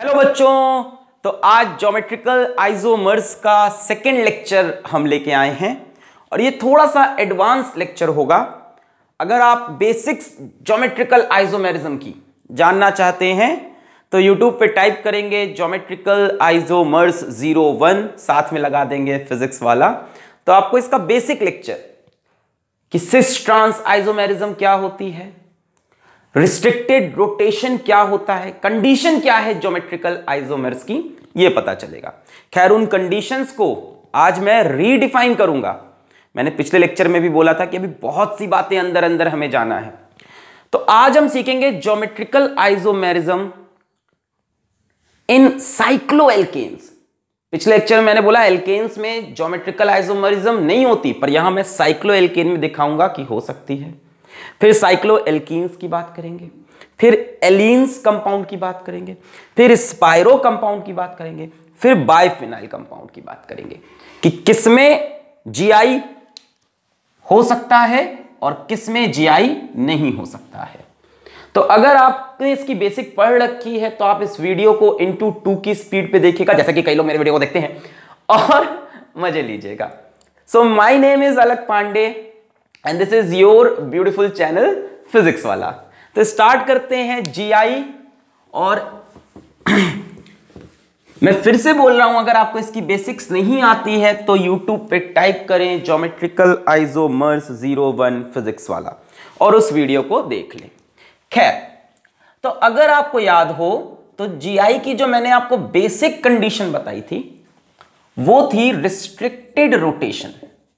Hello बच्चों, तो आज ज्योमेट्रिकल आइसोमर्स का सेकेंड लेक्चर हम लेके आए हैं और ये थोड़ा सा एडवांस लेक्चर होगा। अगर आप बेसिक्स ज्योमेट्रिकल आइसोमेरिज्म की जानना चाहते हैं तो यूट्यूब पे टाइप करेंगे ज्योमेट्रिकल आइसोमर्स 01, साथ में लगा देंगे फिजिक्स वाला, तो आपको इसका बेसिक लेक्चर कि सिस ट्रांस आइसोमेरिज्म क्या होती है, रिस्ट्रिक्टेड रोटेशन क्या होता है, कंडीशन क्या है ज्योमेट्रिकल आइसोमर्स की, यह पता चलेगा। खैर उन कंडीशंस को आज मैं रीडिफाइन करूंगा। मैंने पिछले लेक्चर में भी बोला था कि अभी बहुत सी बातें अंदर अंदर हमें जाना है। तो आज हम सीखेंगे ज्योमेट्रिकल आइसोमेरिज्म इन साइक्लोएल्केन्स। पिछले लेक्चर में मैंने बोला एल्केन्स में ज्योमेट्रिकल आइसोमेरिज्म नहीं होती, पर यहां मैं साइक्लोएल्केन में दिखाऊंगा कि हो सकती है। फिर साइक्लोएल्कीन्स की बात करेंगे, फिर एलीन्स कंपाउंड की बात करेंगे, फिर स्पाइरो कंपाउंड की बात करेंगे, फिर बाइफेनाइल कंपाउंड की बात करेंगे कि किसमें जीआई हो सकता है और किसमें जीआई नहीं हो सकता है। तो अगर आपने इसकी बेसिक पढ़ रखी है तो आप इस वीडियो को इनटू 2 की स्पीड पे देखिएगा, जैसा कि कई लोग मेरे वीडियो को देखते हैं, और मजे लीजिएगा। So my name is Alakh Pandey and this is your beautiful channel Physics Wallah. तो स्टार्ट करते हैं जीआई। और मैं फिर से बोल रहा हूं, अगर आपको इसकी बेसिक्स नहीं आती है तो यूट्यूब पे टाइप करें ज्योमेट्रिकल आइसोमर्स 01 फिजिक्स वाला और उस वीडियो को देख लें। खैर, तो अगर आपको याद हो तो जीआई की जो मैंने आपको बेसिक कंडीशन बताई थी वो थी रिस्ट्रिक्टेड रोटेशन।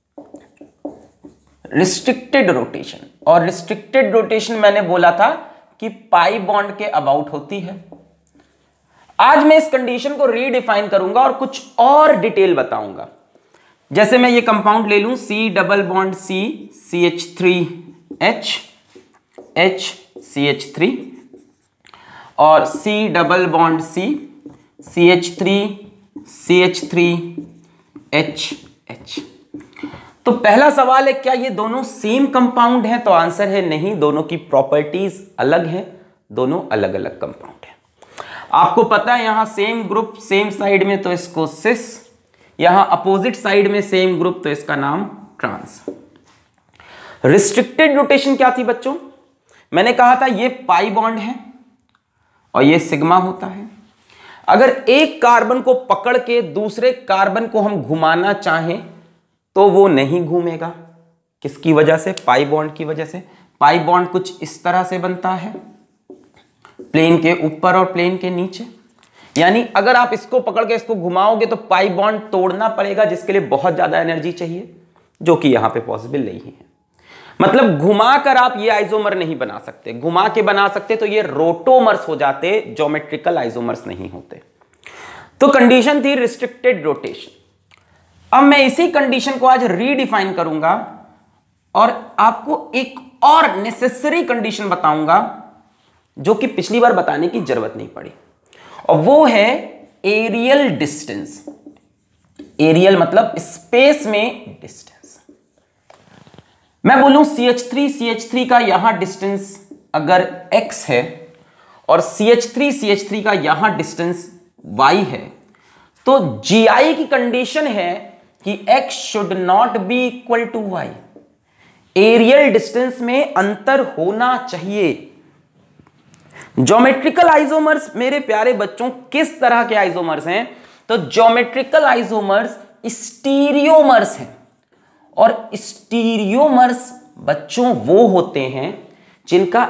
रिस्ट्रिक्टेड रोटेशन, और रिस्ट्रिक्टेड रोटेशन मैंने बोला था कि पाई बॉन्ड के अबाउट होती है। आज मैं इस कंडीशन को रीडिफाइन करूंगा और कुछ और डिटेल बताऊंगा। जैसे मैं ये कंपाउंड ले लूं C double bond C CH3H HCH3 और C double bond C CH3 CH3H। तो पहला सवाल है, क्या ये दोनों सेम कंपाउंड हैं? तो आंसर है नहीं, दोनों की प्रॉपर्टीज अलग हैं, दोनों अलग अलग कंपाउंड हैं। आपको पता है यहां सेम ग्रुप सेम साइड में तो इसको सिस, यहां अपोजिट साइड में सेम ग्रुप तो इसका नाम ट्रांस। रिस्ट्रिक्टेड रोटेशन क्या थी बच्चों? मैंने कहा था ये पाई बॉन्ड है और ये सिग्मा होता है। अगर एक कार्बन को पकड़ के दूसरे कार्बन को हम घुमाना चाहें तो वो नहीं घूमेगा। किसकी वजह से? पाई बॉन्ड की वजह से। पाई बॉन्ड कुछ इस तरह से बनता है, प्लेन के ऊपर और प्लेन के नीचे। यानी अगर आप इसको पकड़ के इसको घुमाओगे तो पाई बॉन्ड तोड़ना पड़ेगा, जिसके लिए बहुत ज्यादा एनर्जी चाहिए, जो कि यहां पे पॉसिबल नहीं है। मतलब घुमा कर आप ये आइसोमर नहीं बना सकते। घुमा के बना सकते तो ये रोटोमर्स हो जाते, ज्योमेट्रिकल आइसोमर्स नहीं होते। तो कंडीशन थी रिस्ट्रिक्टेड रोटेशन। अब मैं इसी कंडीशन को आज रीडिफाइन करूंगा और आपको एक और नेसेसरी कंडीशन बताऊंगा जो कि पिछली बार बताने की जरूरत नहीं पड़ी, और वो है एरियल डिस्टेंस। एरियल मतलब स्पेस में डिस्टेंस। मैं बोलूं CH3 का यहां डिस्टेंस अगर x है और CH3 का यहां डिस्टेंस y है, तो GI की कंडीशन है कि x should not be equal to y। Aerial distance में अंतर होना चाहिए। ज्योमेट्रिकल आइसोमर्स मेरे प्यारे बच्चों किस तरह के आइसोमर्स हैं? तो ज्योमेट्रिकल आइसोमर्स स्टीरियोमर्स हैं, और स्टीरियोमर्स बच्चों वो होते हैं जिनका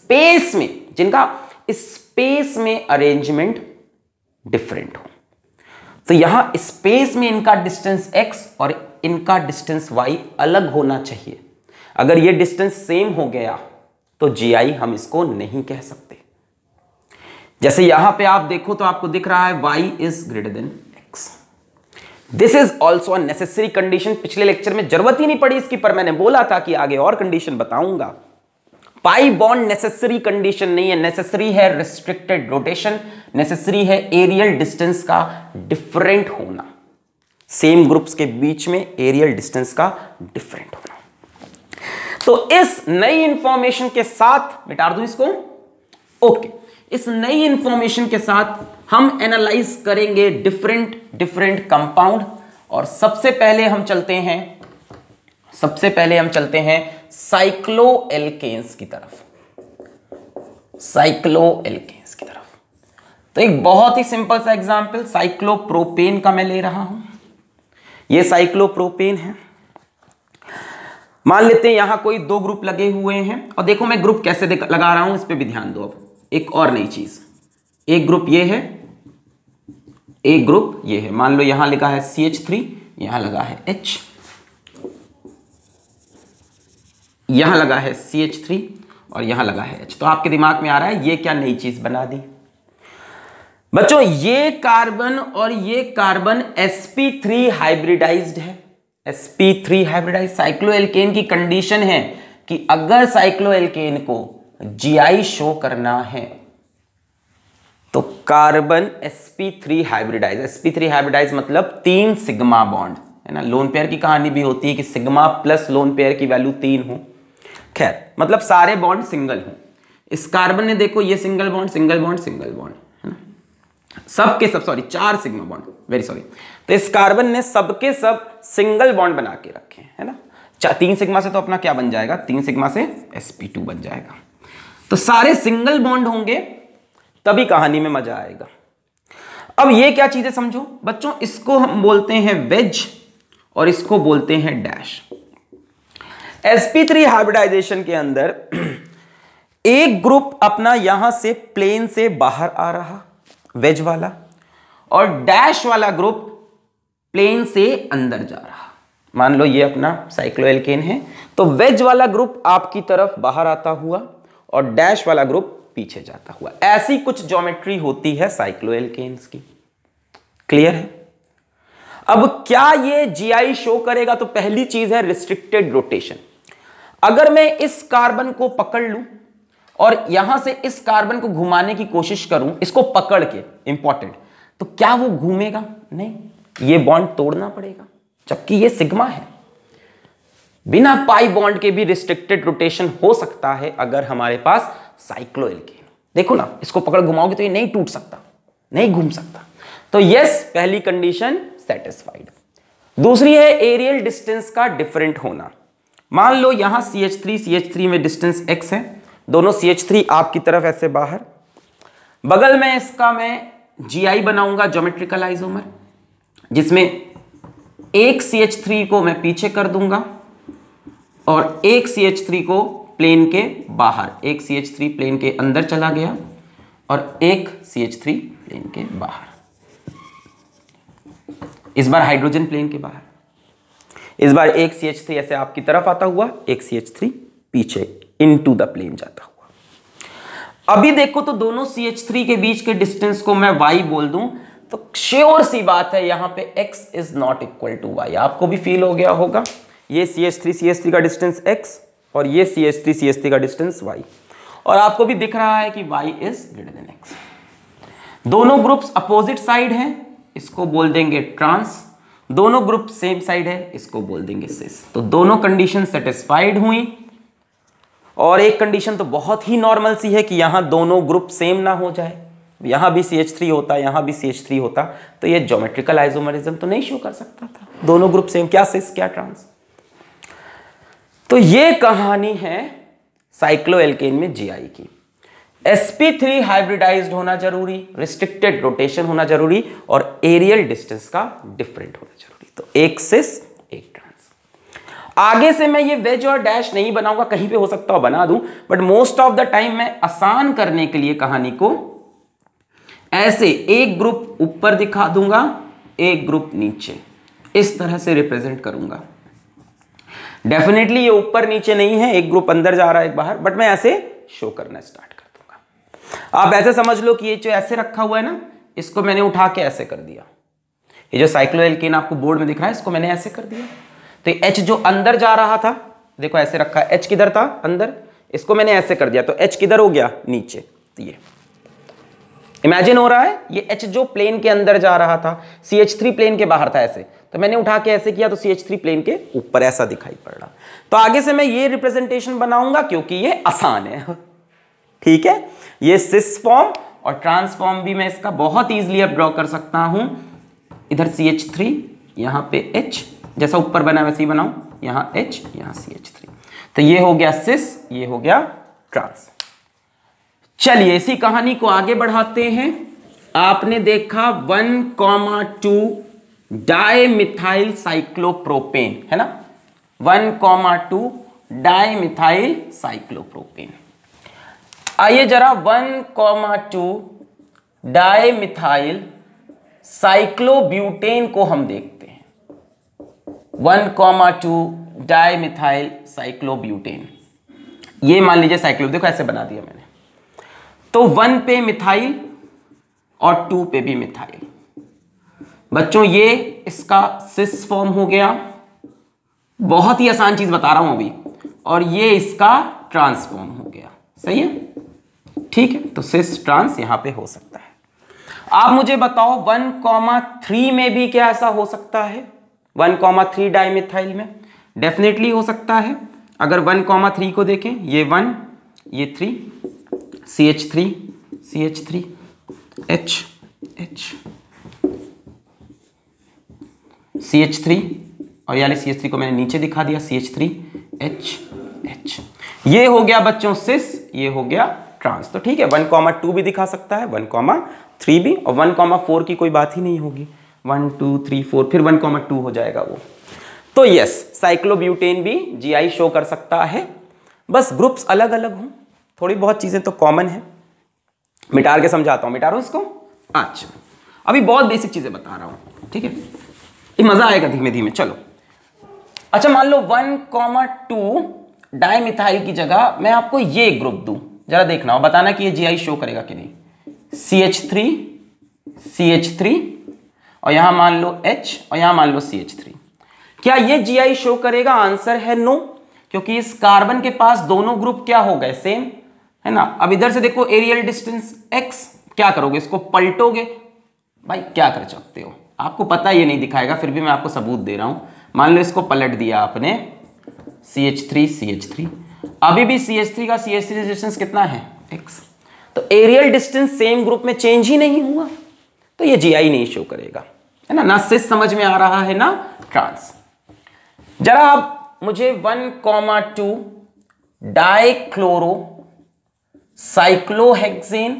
स्पेस में अरेंजमेंट डिफरेंट हो। तो यहां स्पेस में इनका डिस्टेंस x और इनका डिस्टेंस y अलग होना चाहिए। अगर ये डिस्टेंस सेम हो गया तो GI हम इसको नहीं कह सकते। जैसे यहां पे आप देखो तो आपको दिख रहा है y is greater than x। This is also a necessary condition. पिछले लेक्चर में जरूरत ही नहीं पड़ी इसकी, पर मैंने बोला था कि आगे और कंडीशन बताऊंगा। पाई बॉन्ड नेसेसरी कंडीशन नहीं है, नेसेसरी है रिस्ट्रिक्टेड रोटेशन, नेसेसरी है एरियल डिस्टेंस का डिफरेंट होना। सेम ग्रुप्स के बीच में एरियल डिस्टेंस का डिफरेंट होना। तो इस नई इंफॉर्मेशन के साथ मिटा दूं इसको, ओके, इस नई इंफॉर्मेशन के साथ हम एनालाइज करेंगे डिफरेंट कंपाउंड। और सबसे पहले हम चलते हैं साइक्लोएल्केन्स की तरफ। साइक्लोएल्केन्स की तरफ तो एक बहुत ही सिंपल सा एग्जांपल साइक्लोप्रोपेन का मैं ले रहा हूं। ये साइक्लोप्रोपेन है। मान लेते हैं यहां कोई दो ग्रुप लगे हुए हैं और देखो मैं ग्रुप कैसे लगा रहा हूं, इस पे भी ध्यान दो। अब एक और नई चीज, एक ग्रुप ये है, एक ग्रुप ये है। मान लो यहां लिखा है CH3, यहां लगा है H, यहां लगा है CH3 और यहां लगा है H। तो आपके दिमाग में आ रहा है ये क्या नई चीज बना दी बच्चों? ये कार्बन और ये कार्बन sp3 हाइब्रिडाइज्ड है। sp3 हाइब्रिडाइज साइक्लोएल्केन की कंडीशन है कि अगर साइक्लोएल्केन को GI शो करना है तो carbon sp3 hybridise. sp3 hybridise मतलब 3 सिग्मा बॉन्ड है ना। लोन पेयर की कहानी भी होती है कि सिग्मा प्लस लोन पेयर की वैल्यू 3 हो। खैर मतलब सारे बॉन्ड सिंगल हो। इस कार्बन ने देखो ये सिंगल बॉन्ड है ना, सबके सब 4 सिग्मा बॉन्ड, वेरी सॉरी। तो इस कार्बन ने सबके सब सिंगल बॉन्ड बना के रखे है ना। 3 सिग्मा से तो अपना क्या बन जाएगा, 3 सिग्मा से sp2 बन जाएगा। तो सारे सिंगल बॉन्ड होंगे तभी कहानी में मजा आएगा। अब ये क्या चीजें समझो बच्चों, इसको हम बोलते हैं वेज और इसको बोलते हैं डैश। sp3 हाइब्रिडाइजेशन के अंदर एक ग्रुप अपना यहां से प्लेन से बाहर आ रहा वेज वाला, और डैश वाला ग्रुप प्लेन से अंदर जा रहा। मान लो ये अपना साइक्लोएल्केन है, तो वेज वाला ग्रुप आपकी तरफ बाहर आता हुआ और डैश वाला ग्रुप पीछे जाता हुआ। ऐसी कुछ ज्योमेट्री होती है साइक्लोएल्केन्स की। क्लियर है? अब क्या ये GI शो करेगा? तो पहली चीज है रिस्ट्रिक्टेड रोटेशन। अगर मैं इस कार्बन को पकड़ लूं और यहां से इस कार्बन को घुमाने की कोशिश करूं, इसको पकड़ के, इंपॉर्टेंट, तो क्या वो घूमेगा? नहीं, ये बॉन्ड तोड़ना पड़ेगा, जबकि ये सिग्मा है। बिना पाई बॉन्ड के भी रिस्ट्रिक्टेड रोटेशन हो सकता है अगर हमारे पास साइक्लोएल्केन। देखो ना, इसको पकड़ घुमाओगे तो ये नहीं टूट सकता, नहीं घूम सकता। तो यस, पहली कंडीशन सेटिस्फाइड। दूसरी है एरियल डिस्टेंस का डिफरेंट होना। मान लो यहां CH3 में डिस्टेंस x है, दोनों CH3 आपकी तरफ ऐसे बाहर, बगल में इसका मैं GI बनाऊंगा ज्योमेट्रिकल आइसोमर, जिसमें एक CH3 को मैं पीछे कर दूंगा और एक CH3 को प्लेन के बाहर, एक CH3 प्लेन के अंदर चला गया और एक CH3 प्लेन के बाहर। इस बार हाइड्रोजन प्लेन के बाहर, इस बार एक CH3 ऐसे आपकी तरफ आता हुआ, एक CH3 पीछे इनटू द प्लेन जाता हुआ। अभी देखो तो दोनों CH3 के बीच के डिस्टेंस को मैं y बोल दूं तो श्योर सी बात है यहां पे x is not equal to y। आपको भी फील हो गया होगा, ये CH3 का डिस्टेंस x और ये CH3 का डिस्टेंस y, और आपको भी दिख रहा है कि y is greater than x। दोनों ग्रुप्स अपोजिट साइड हैं, इसको बोल देंगे ट्रांस। दोनों ग्रुप सेम साइड है, इसको बोल देंगे सिस। तो दोनों कंडीशन सेटिस्फाइड हुई। और एक कंडीशन तो बहुत ही नॉर्मल सी है कि यहां दोनों ग्रुप सेम ना हो जाए, यहां भी CH3 होता, यहां भी CH3 होता, तो ये ज्योमेट्रिकल आइसोमरिज्म तो नहीं शो कर सकता था। दोनों ग्रुप सेम, क्या सिस क्या ट्रांस। तो ये कहानी है साइक्लोएल्केन में GI की। sp3 हाइब्रिडाइज्ड होना जरूरी, रिस्ट्रिक्टेड रोटेशन होना जरूरी और एरियल डिस्टेंस का डिफरेंट होना जरूरी। तो एक सिस एक ट्रांस। आगे से मैं ये वेज और डैश नहीं बनाऊंगा, कहीं पे हो सकता हो बना दूं, but most of the time मैं आसान करने के लिए कहानी को ऐसे एक ग्रुप ऊपर दिखा दूंगा, एक ग्रुप नीचे, इस तरह से रिप्रेजेंट करूंगा। डेफिनेटली ये ऊपर नीचे नहीं है, एक ग्रुप अंदर जा रहा है एक बाहर, बट मैं ऐसे शो करना स्टार्ट कर दूंगा। आप ऐसे समझ लो कि ये जो ऐसे रखा हुआ है ना, इसको मैंने उठा के ऐसे कर दिया। ये जो साइक्लोएल्केन आपको बोर्ड में दिख रहा है, इसको मैंने ऐसे कर दिया। तो H जो अंदर जा रहा था, देखो ऐसे रखा है, H किधर था? अंदर। इसको मैंने ऐसे कर दिया, तो H किधर हो गया? नीचे। तो ये इमेजिन हो रहा है, ये H जो प्लेन के अंदर जा रहा था, CH3 प्लेन के बाहर था ऐसे, तो मैंने उठा के ऐसे किया तो CH3 प्लेन के ऊपर ऐसा दिखाई पड़ रहा। तो आगे से मैं ये रिप्रेजेंटेशन बनाऊंगा क्योंकि ये आसान है। ठीक है, ये सिस फॉर्म और ट्रांसफॉर्म भी मैं इसका बहुत ईजिली अब ड्रॉ कर सकता हूं। इधर CH3, यहां पे H, जैसा ऊपर बना वैसे ही बनाऊं, यहां H, यहां CH3। तो ये हो गया सिस, ये हो गया ट्रांस। चलिए इसी कहानी को आगे बढ़ाते हैं। आपने देखा 1,2 डाइमिथाइल साइक्लोप्रोपेन, है ना, 1,2 डाइमिथाइल साइक्लोप्रोपेन। आइए जरा 1,2 डाइमिथाइल साइक्लोब्यूटेन को हम देखते हैं। 1,2 डाइमिथाइल साइक्लोब्यूटेन, ये मान लीजिए साइक्लो, देखो ऐसे बना दिया मैंने। तो 1 पे मिथाइल और 2 पे भी मिथाइल। बच्चों ये इसका सिस फॉर्म हो गया, बहुत ही आसान चीज बता रहा हूं अभी, और ये इसका ट्रांसफॉर्म हो गया। सही है, ठीक है। तो सिस ट्रांस यहां पे हो सकता है। आप मुझे बताओ 1,3 में भी क्या ऐसा हो सकता है? 1,3 डाइमिथाइल में डेफिनेटली हो सकता है। अगर 1,3 को देखें, ये 1, ये 3, CH3, CH3, H, H, CH3, और यानी CH3 को मैंने नीचे दिखा दिया, CH3, H, H। ये हो गया बच्चों सिस, ये हो गया ट्रांस। तो ठीक है, 1,2 भी दिखा सकता है, 1,3 भी, और 1,4 की कोई बात ही नहीं होगी। 1 2 3 4, फिर 1,2 हो जाएगा वो। तो यस, साइक्लोब्यूटेन भी GI शो कर सकता है, बस ग्रुप्स अलग अलग हों। थोड़ी बहुत चीजें तो कॉमन है। मिटार के समझाता हूं, मिटा रहा हूं इसको। अच्छा, अभी बहुत बेसिक चीजें बता रहा हूं, ठीक है, ये मजा आएगा धीमे धीमे। चलो अच्छा, मान लो 1,2 डाइमिथाइल की जगह मैं आपको ये ग्रुप दूं, जरा देखना और बताना कि ये GI शो करेगा कि नहीं। CH3, CH3, और यहां मान लो H, और यहां मान लो CH3। क्या ये GI शो करेगा? आंसर है नो, क्योंकि इस कार्बन के पास दोनों ग्रुप क्या हो गए, सेम, है ना। अब इधर से देखो एरियल डिस्टेंस x, क्या करोगे, इसको पलटोगे। भाई क्या कर सकते हो, आपको पता ये नहीं दिखाएगा, फिर भी मैं आपको सबूत दे रहा हूं। मान लो इसको पलट दिया आपने, CH3, CH3, अभी भी CH3 का CH3 डिस्टेंस कितना है, x। तो एरियल डिस्टेंस सेम ग्रुप में चेंज ही नहीं हुआ, तो ये GI नहीं शो करेगा, है ना। ना सिस समझ में आ रहा है ना ट्रांस। जरा आप मुझे 1,2 डाइक्लोरो साइक्लोहेक्सेन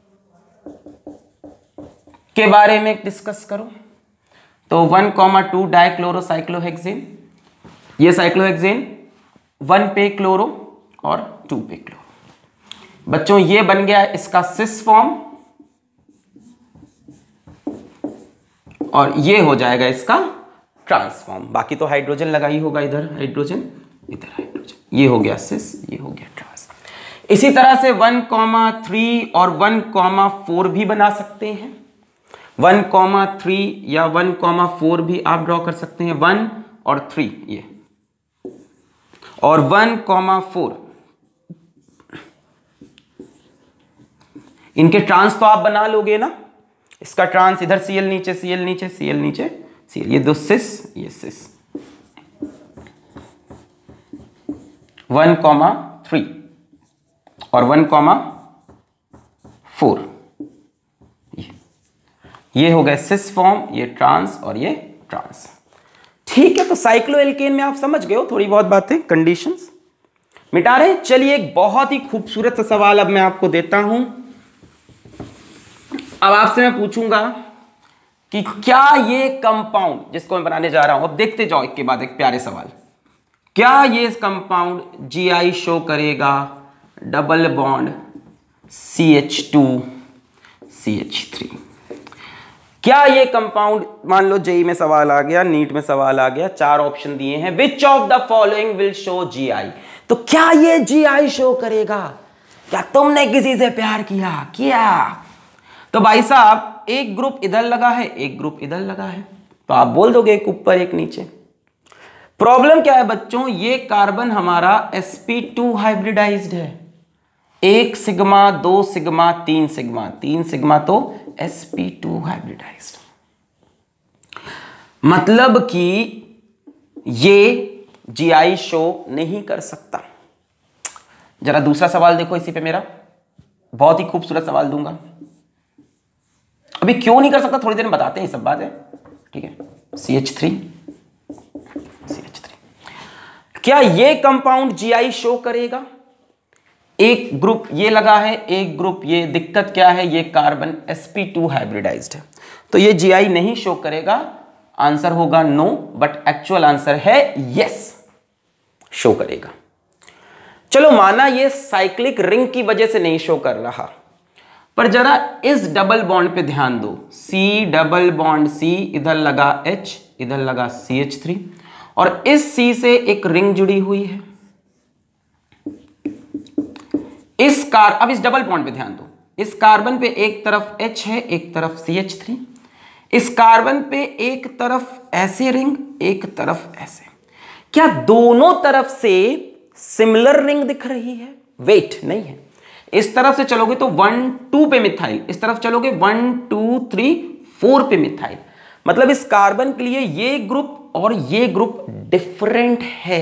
के बारे में डिस्कस करो। तो 1,2 डाइक्लोरो साइक्लोहेक्सेन, ये साइक्लोहेक्सेन 1 पे क्लोरो और 2 पे क्लोरो। बच्चों ये बन गया इसका सिस फॉर्म, और ये हो जाएगा इसका ट्रांसफॉर्म। बाकी तो हाइड्रोजन लगा ही होगा, इधर हाइड्रोजन, इधर हाइड्रोजन। ये हो गया सिस, ये हो गया ट्रांस। इसी तरह से 1,3 और 1,4 भी बना सकते हैं। 1,3 या 1,4 भी आप ड्रॉ कर सकते हैं, 1 और 3 ये, और 1,4 इनके ट्रांस तो आप बना लोगे ना। इसका ट्रांस इधर Cl नीचे, Cl नीचे, Cl नीचे, Cl, ये दो सिस, ये सिस। 1,3 और 1,4 ये हो गए सिस फॉर्म, ये ट्रांस और ये ट्रांस। ठीक है, तो साइक्लोएल्केन में आप समझ गए हो थोड़ी बहुत बातें, कंडीशंस मिटा रहे। चलिए एक बहुत ही खूबसूरत सा सवाल अब मैं आपको देता हूं। अब आपसे मैं पूछूंगा कि क्या ये कंपाउंड जिसको मैं बनाने जा रहा हूं, अब देखते जाओ एक के बाद एक प्यारे सवाल, क्या ये कंपाउंड GI शो करेगा डबल बॉन्ड CH2 CH3? क्या ये कंपाउंड, मान लो जेई में सवाल आ गया, नीट में सवाल आ गया, 4 ऑप्शन दिए हैं, which of the following will show GI? तो क्या ये GI शो करेगा? क्या तुमने किसी से प्यार किया? तो भाई साहब एक ग्रुप इधर लगा है, एक ग्रुप इधर लगा है, तो आप बोल दोगे एक ऊपर एक नीचे। प्रॉब्लम क्या है बच्चों, ये कार्बन हमारा sp2 हाइब्रिडाइज्ड है। 1 सिग्मा 2 सिग्मा 3 सिग्मा, 3 सिग्मा तो sp2 हाइब्रिडाइज्ड, मतलब कि ये GI शो नहीं कर सकता। जरा दूसरा सवाल देखो इसी पे, मेरा बहुत ही खूबसूरत सवाल दूंगा। अभी क्यों नहीं कर सकता थोड़ी देर में बताते हैं, ये सब बात है, ठीक है। CH3 क्या ये कंपाउंड GI शो करेगा? एक ग्रुप ये लगा है, एक ग्रुप ये, दिक्कत क्या है, ये कार्बन sp2 हाइब्रिडाइज्ड है, तो ये GI नहीं शो करेगा। आंसर होगा नो, बट एक्चुअल आंसर है यस, शो करेगा। चलो माना ये साइक्लिक रिंग की वजह से नहीं शो कर रहा, पर जरा इस डबल बॉन्ड पे ध्यान दो, C डबल बॉन्ड C, इधर लगा H, इधर लगा CH3, और इस C से एक रिंग जुड़ी हुई है। अब इस डबल बॉन्ड पे ध्यान दो, इस कार्बन पे एक तरफ H है, एक तरफ CH3, इस कार्बन पे एक तरफ ऐसे रिंग, एक तरफ ऐसे। क्या दोनों तरफ से सिमिलर रिंग दिख रही है? वेट, नहीं है। इस तरफ से चलोगे तो 1 2 पे मिथाइल, इस तरफ चलोगे 1 2 3 4 पे मिथाइल। मतलब इस कार्बन के लिए ये ग्रुप और ये ग्रुप डिफरेंट है।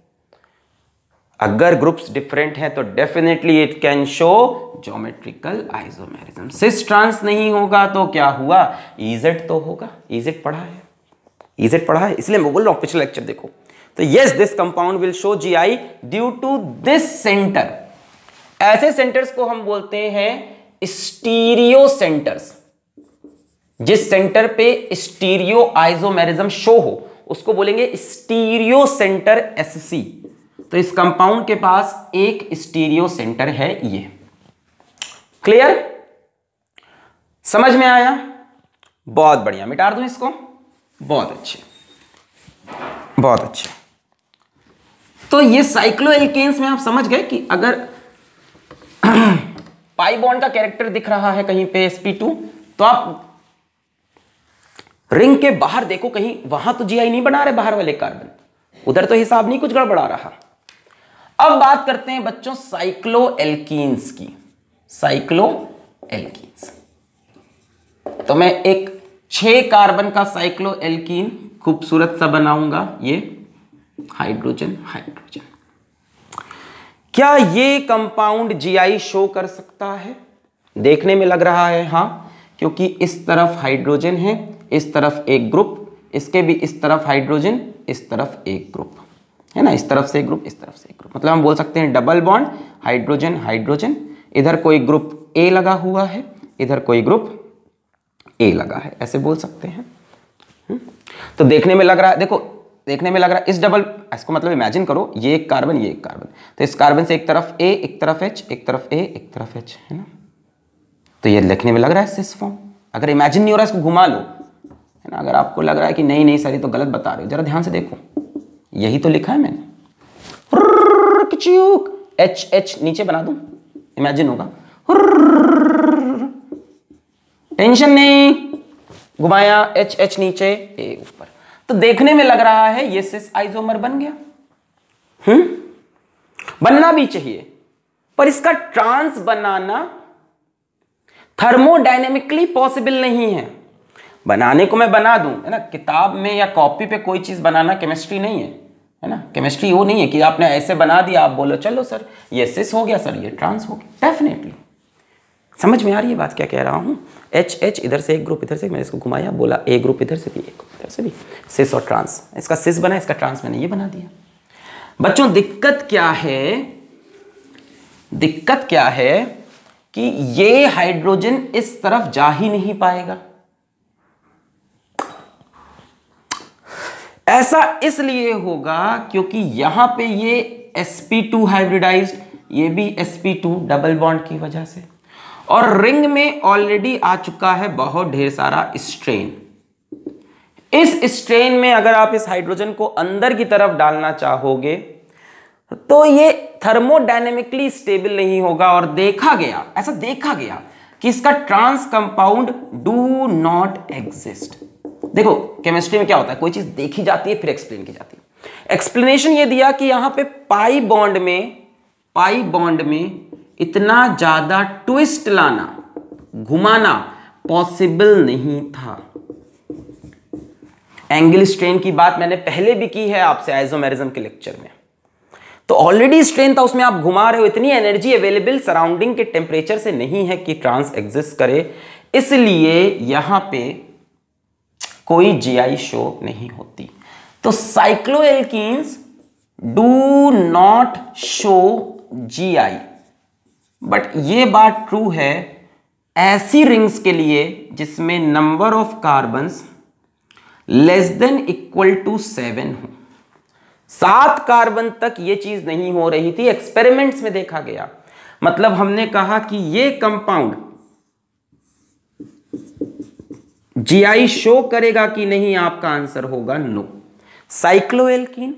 अगर ग्रुप्स डिफरेंट हैं तो definitely it can show geometrical isomerism. Cis trans नहीं होगा तो क्या हुआ? इजेड तो होगा। इजेड पढ़ा है, इजेड पढ़ा है, इसलिए मैं बोल रहा हूं पिछले लेक्चर देखो। तो yes, this compound will show GI due to this centre. ऐसे सेंटर्स को हम बोलते हैं स्टीरियो सेंटर्स। जिस सेंटर पे स्टीरियो आइसोमेरिज्म शो हो उसको बोलेंगे स्टीरियो सेंटर SC। तो इस कंपाउंड के पास एक स्टीरियो सेंटर है ये। क्लियर? समझ में आया? बहुत बढ़िया, मिटा दूं इसको। बहुत अच्छे, बहुत अच्छे। तो ये साइक्लोएल्केन्स में आप समझ गए कि अगर पाई बॉन्ड का कैरेक्टर दिख रहा है कहीं पे sp2, तो आप रिंग के बाहर देखो, कहीं वहां तो GI नहीं बना रहे बाहर वाले कार्बन, उधर तो हिसाब नहीं कुछ गड़बड़ा रहा। अब बात करते हैं बच्चों साइक्लोएल्कीन्स की। साइक्लोएल्कीन्स, तो मैं एक 6 कार्बन का साइक्लोएल्कीन खूबसूरत सा बनाऊंगा। ये हाइड्रोजन हाइड्रोजन। क्या ये कंपाउंड GI शो कर सकता है? देखने में लग रहा है हाँ, क्योंकि इस तरफ हाइड्रोजन है, इस तरफ एक ग्रुप, इसके भी इस तरफ हाइड्रोजन, इस तरफ एक ग्रुप है ना, इस तरफ से एक ग्रुप, इस तरफ से एक ग्रुप। मतलब हम बोल सकते हैं डबल बॉन्ड हाइड्रोजन हाइड्रोजन। इधर कोई ग्रुप A लगा हुआ है, इधर कोई ग्रुप A लगा है, ऐसे बोल सकते हैं। तो देखने में लग रहा है, देखो देखने में लग रहा है इस डबल, इसको मतलब इमेजिन करो ये एक कार्बन ये एक कार्बन, तो इस कार्बन से एक तरफ A, एक तरफ H, एक तरफ A, एक तरफ H, है ना। तो ये देखने में लग रहा है सिस फॉर्म। अगर इमेजिन नहीं हो रहा इसको घुमा लो, है ना। अगर आपको लग रहा है कि नहीं नहीं सर ये तो गलत बता रहे हो, जरा ध्यान से देखो, यही तो लिखा है मैंने। H नीचे बना दूं, इमेजिन होगा। टेंशन नहीं, घुमाया, H नीचे, A ऊपर। तो देखने में लग रहा है ये सिस आइसोमर बन गया। बनना भी चाहिए, पर इसका ट्रांस बनाना थर्मोडायनेमिकली पॉसिबल नहीं है। बनाने को मैं बना दूं, है ना, किताब में या कॉपी पे कोई चीज बनाना केमिस्ट्री नहीं है ना। केमिस्ट्री वो नहीं है कि आपने ऐसे बना दिया, आप बोलो चलो सर ये सिस हो गया, सर ये ट्रांस हो गया। डेफिनेटली समझ में आ रही है बात क्या कह रहा हूं। H इधर से एक ग्रुप, इधर से, मैंने इसको घुमाया, बोला ए ग्रुप इधर से भी, एक ग्रुप इधर से भी, सिस और ट्रांस। इसका सिस बना, इसका ट्रांस मैंने ये बना दिया। बच्चों दिक्कत क्या है? दिक्कत क्या है कि ये हाइड्रोजन इस तरफ जा ही नहीं पाएगा। ऐसा इसलिए होगा क्योंकि यहां पे ये sp2 हाइब्रिडाइज्ड, ये भी sp2 डबल बॉन्ड की वजह से, और रिंग में ऑलरेडी आ चुका है बहुत ढेर सारा स्ट्रेन। इस स्ट्रेन में अगर आप इस हाइड्रोजन को अंदर की तरफ डालना चाहोगे तो ये थर्मोडायनेमिकली स्टेबल नहीं होगा। और देखा गया, ऐसा देखा गया कि इसका trans compound do not exist. देखो केमिस्ट्री में क्या होता है, कोई चीज देखी जाती है फिर एक्सप्लेन की जाती है। एक्सप्लेनेशन ये दिया कि यहां पे पाई बॉन्ड में इतना ज्यादा ट्विस्ट लाना, घुमाना पॉसिबल नहीं था। एंगल स्ट्रेन की बात मैंने पहले भी की है आपसे आइसोमेरिज्म के लेक्चर में। तो ऑलरेडी स्ट्रेन था, उसमें आप घुमा रहे हो, इतनी एनर्जी अवेलेबल सराउंडिंग के टेम्परेचर से नहीं है कि ट्रांस एग्जिस्ट करे। इसलिए यहां पे कोई जीआई शो नहीं होती। तो cycloalkenes do not show GI. But ये बात ट्रू है ऐसी रिंग्स के लिए जिसमें number of carbons less than equal to 7 हो। 7 कार्बन तक ये चीज नहीं हो रही थी, एक्सपेरिमेंट्स में देखा गया। मतलब हमने कहा कि ये कंपाउंड जीआई शो करेगा कि नहीं, आपका आंसर होगा नो। साइक्लोएल्कीन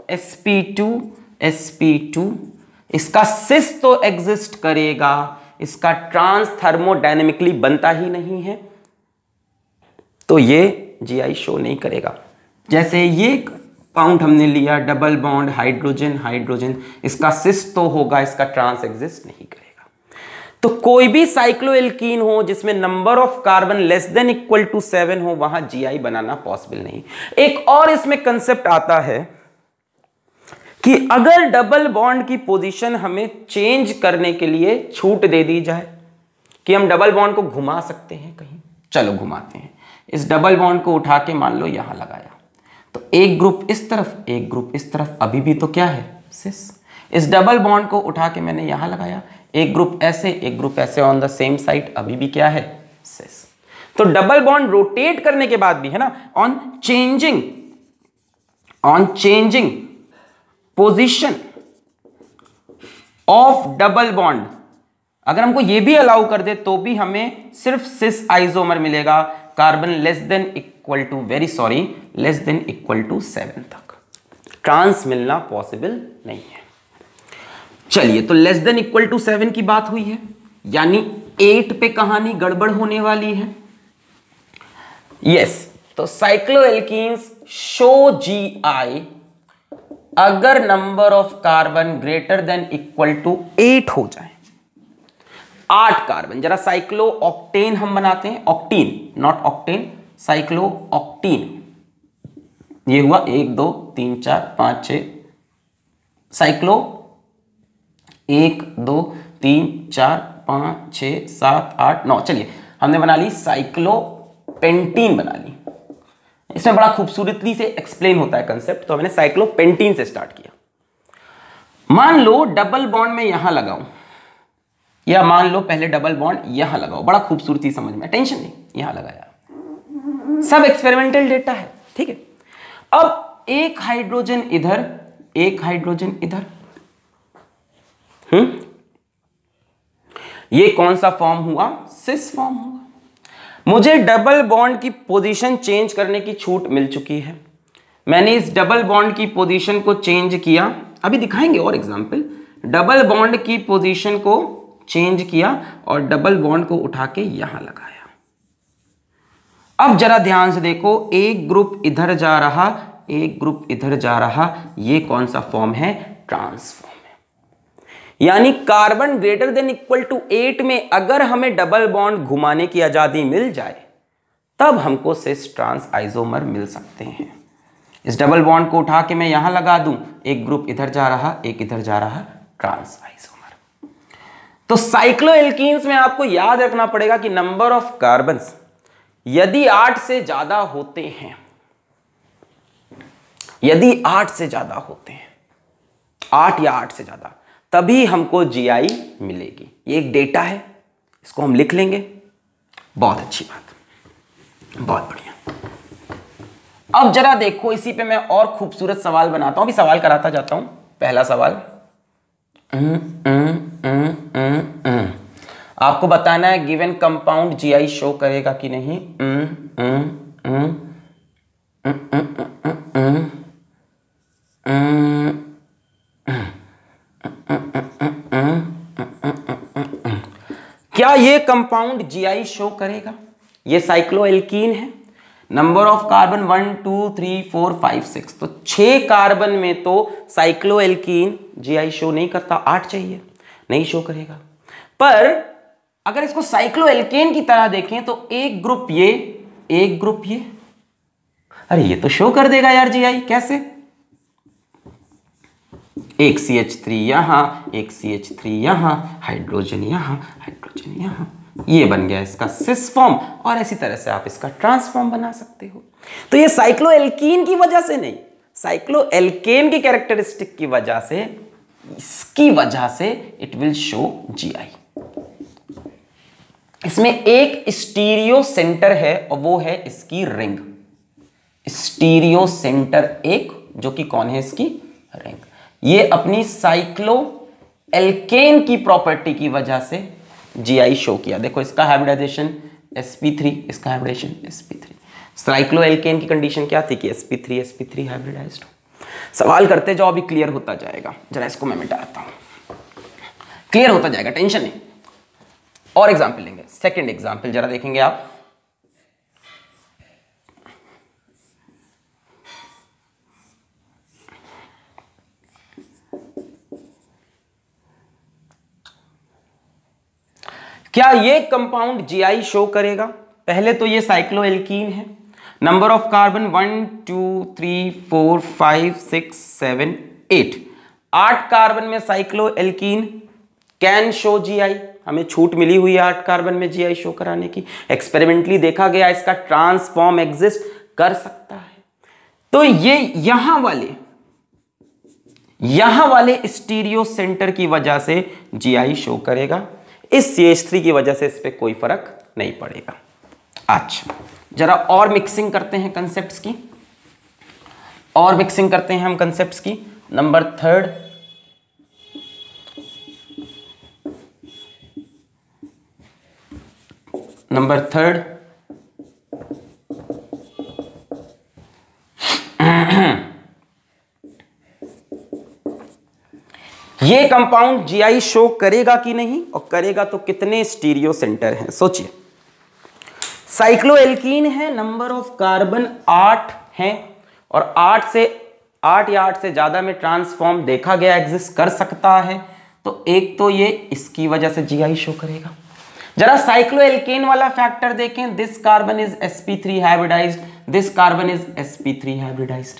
sp2 इसका सिस तो एग्जिस्ट करेगा, इसका ट्रांस थर्मोडायनेमिकली बनता ही नहीं है, तो ये जीआई शो नहीं करेगा। जैसे ये कंपाउंड हमने लिया डबल बॉन्ड हाइड्रोजन हाइड्रोजन, इसका सिस तो होगा, इसका ट्रांस एग्जिस्ट नहीं करेगा। तो कोई भी साइक्लोएल्कीन हो जिसमें number of carbon less than equal to 7 हो, वहां जीआई बनाना पॉसिबल नहीं। एक और इसमें कंसेप्ट आता है कि अगर डबल बॉन्ड की पोजीशन हमें चेंज करने के लिए छूट दे दी जाए कि हम डबल बॉन्ड को घुमा सकते हैं कहीं, चलो घुमाते हैं। इस डबल बॉन्ड को उठा के मान लो यहां लगाया, तो एक ग्रुप इस तरफ एक ग्रुप इस तरफ, अभी भी तो क्या है सिस। इस डबल बॉन्ड को उठा के मैंने यहां लगाया, एक ग्रुप ऐसे एक ग्रुप ऐसे ऑन द सेम साइड, अभी भी क्या है सिस। तो डबल बॉन्ड रोटेट करने के बाद भी है ना, on changing position of double bond, अगर हमको ये भी अलाउ कर दे तो भी हमें सिर्फ सिस आइसोमर मिलेगा, carbon less than equal to less than equal to 7 तक। ट्रांस मिलना पॉसिबल नहीं है। चलिए, तो लेस देन इक्वल टू 7 की बात हुई है, यानी 8 पे कहानी गड़बड़ होने वाली है। यस, तो साइक्लोएल्कीन्स शो जीआई अगर number of carbon greater than equal to 8 हो जाए। 8 कार्बन, जरा साइक्लो ऑक्टेन हम बनाते हैं, octene not octane, cyclooctene. ये हुआ 1 2 3 4 5 6 साइक्लो 1 2 3 4 5 6 7 8 9। चलिए हमने बना ली साइक्लो पेंटीन बना ली। इसमें बड़ा खूबसूरती से एक्सप्लेन होता है कंसेप्ट, तो हमने साइक्लो पेंटीन से स्टार्ट किया। मान लो डबल बॉन्ड में यहां लगाऊं, या मान लो पहले डबल बॉन्ड यहां लगाओ, बड़ा खूबसूरती समझ में, टेंशन नहीं, यहां लगाया, सब एक्सपेरिमेंटल डेटा है, ठीक है। अब एक हाइड्रोजन इधर एक हाइड्रोजन इधर, ये कौन सा फॉर्म हुआ, सिस फॉर्म हुआ। मुझे डबल बॉन्ड की पोजीशन चेंज करने की छूट मिल चुकी है, मैंने इस डबल बॉन्ड की पोजीशन को चेंज किया, अभी दिखाएंगे और एग्जांपल। डबल बॉन्ड की पोजीशन को चेंज किया और डबल बॉन्ड को उठा के यहां लगाया। अब जरा ध्यान से देखो, एक ग्रुप इधर जा रहा एक ग्रुप इधर जा रहा, ये कौन सा फॉर्म है, ट्रांस फॉर्म है। यानी carbon greater than equal to 8 में अगर हमें डबल बॉन्ड घुमाने की आजादी मिल जाए तब हमको सिस ट्रांस आइसोमर मिल सकते हैं। इस डबल बॉन्ड को उठा के मैं यहां लगा दूं, एक ग्रुप इधर जा रहा एक इधर जा रहा, ट्रांस आइसोमर। तो साइक्लोएल्कीन्स में आपको याद रखना पड़ेगा कि नंबर ऑफ कार्बन्स यदि 8 से ज्यादा होते हैं, यदि 8 से ज्यादा होते हैं, 8 या 8 से ज्यादा, तभी हमको जीआई मिलेगी। ये एक डेटा है, इसको हम लिख लेंगे। बहुत अच्छी बात, बहुत बढ़िया। अब जरा देखो, इसी पे मैं और खूबसूरत सवाल बनाता हूं, अभी सवाल कराता जाता हूं। पहला सवाल, आपको बताना है गिवन कंपाउंड जीआई शो करेगा कि नहीं। क्या ये कंपाउंड जीआई शो करेगा? ये साइक्लोएल्कीन है, नंबर ऑफ कार्बन 1 2 3 4 5 6, तो 6 कार्बन में तो साइक्लोएल्कीन जीआई शो नहीं करता, 8 चाहिए, नहीं शो करेगा। पर अगर इसको साइक्लोएल्केन की तरह देखें तो एक ग्रुप ये एक ग्रुप ये, अरे ये तो शो कर देगा यार जीआई। कैसे? एक CH3 यहां, एक CH3 यहां, हाइड्रोजन यहां, हाइड्रोजन यहां, ये बन गया इसका सिस फॉर्म, और इसी तरह से आप इसका ट्रांसफॉर्म बना सकते हो। तो ये साइक्लोएल्कीन की वजह से नहीं, साइक्लोएल्केन की कैरेक्टरिस्टिक की वजह से, इसकी वजह से इट विल शो जीआई। इसमें एक स्टीरियो सेंटर है और वो है इसकी रिंग, स्टीरियो सेंटर एक, जो कि कौन है इसकी रिंग। ये अपनी साइक्लोएल्केन की प्रॉपर्टी की वजह से जीआई शो किया। देखो इसका हाइब्रिडाइजेशन sp3, इसका हाइब्रिडाइजेशन sp3। साइक्लोएल्केन की कंडीशन क्या थी कि sp3 हाइब्रिडाइज्ड हो। सवाल करते जाओ, अभी क्लियर होता जाएगा। जरा इसको मैं मिटाता हूं, क्लियर होता जाएगा, टेंशन नहीं। और एग्जाम्पल लेंगे, सेकंड एग्जाम्पल जरा देखेंगे आप। क्या ये कंपाउंड जीआई शो करेगा? पहले तो ये साइक्लोएल्कीन है, नंबर ऑफ कार्बन 1 2 3 4 5 6 7 8, 8 कार्बन में साइक्लोएल्कीन कैन शो जीआई। हमें छूट मिली हुई है 8 कार्बन में जीआई शो कराने की, एक्सपेरिमेंटली देखा गया इसका ट्रांसफॉर्म एग्जिस्ट कर सकता है। तो ये यहां वाले स्टीरियो सेंटर की वजह से जीआई शो करेगा, इस CH3 की वजह से इस पे कोई फर्क नहीं पड़ेगा। अच्छा, जरा और मिक्सिंग करते हैं कंसेप्ट्स की, और मिक्सिंग करते हैं हम कंसेप्ट्स की। नंबर थर्ड, ये कंपाउंड जीआई शो करेगा कि नहीं, और करेगा तो कितने स्टीरियो सेंटर हैं? सोचिए, साइक्लोएल्कीन है, नंबर ऑफ कार्बन 8 हैं, और 8 या 8 से ज्यादा में ट्रांसफॉर्म देखा गया एग्जिस्ट कर सकता है। तो एक तो ये इसकी वजह से जीआई शो करेगा। जरा साइक्लोएल्केन वाला फैक्टर देखें, this carbon is sp3 hybridised, this carbon is sp3 hybridised.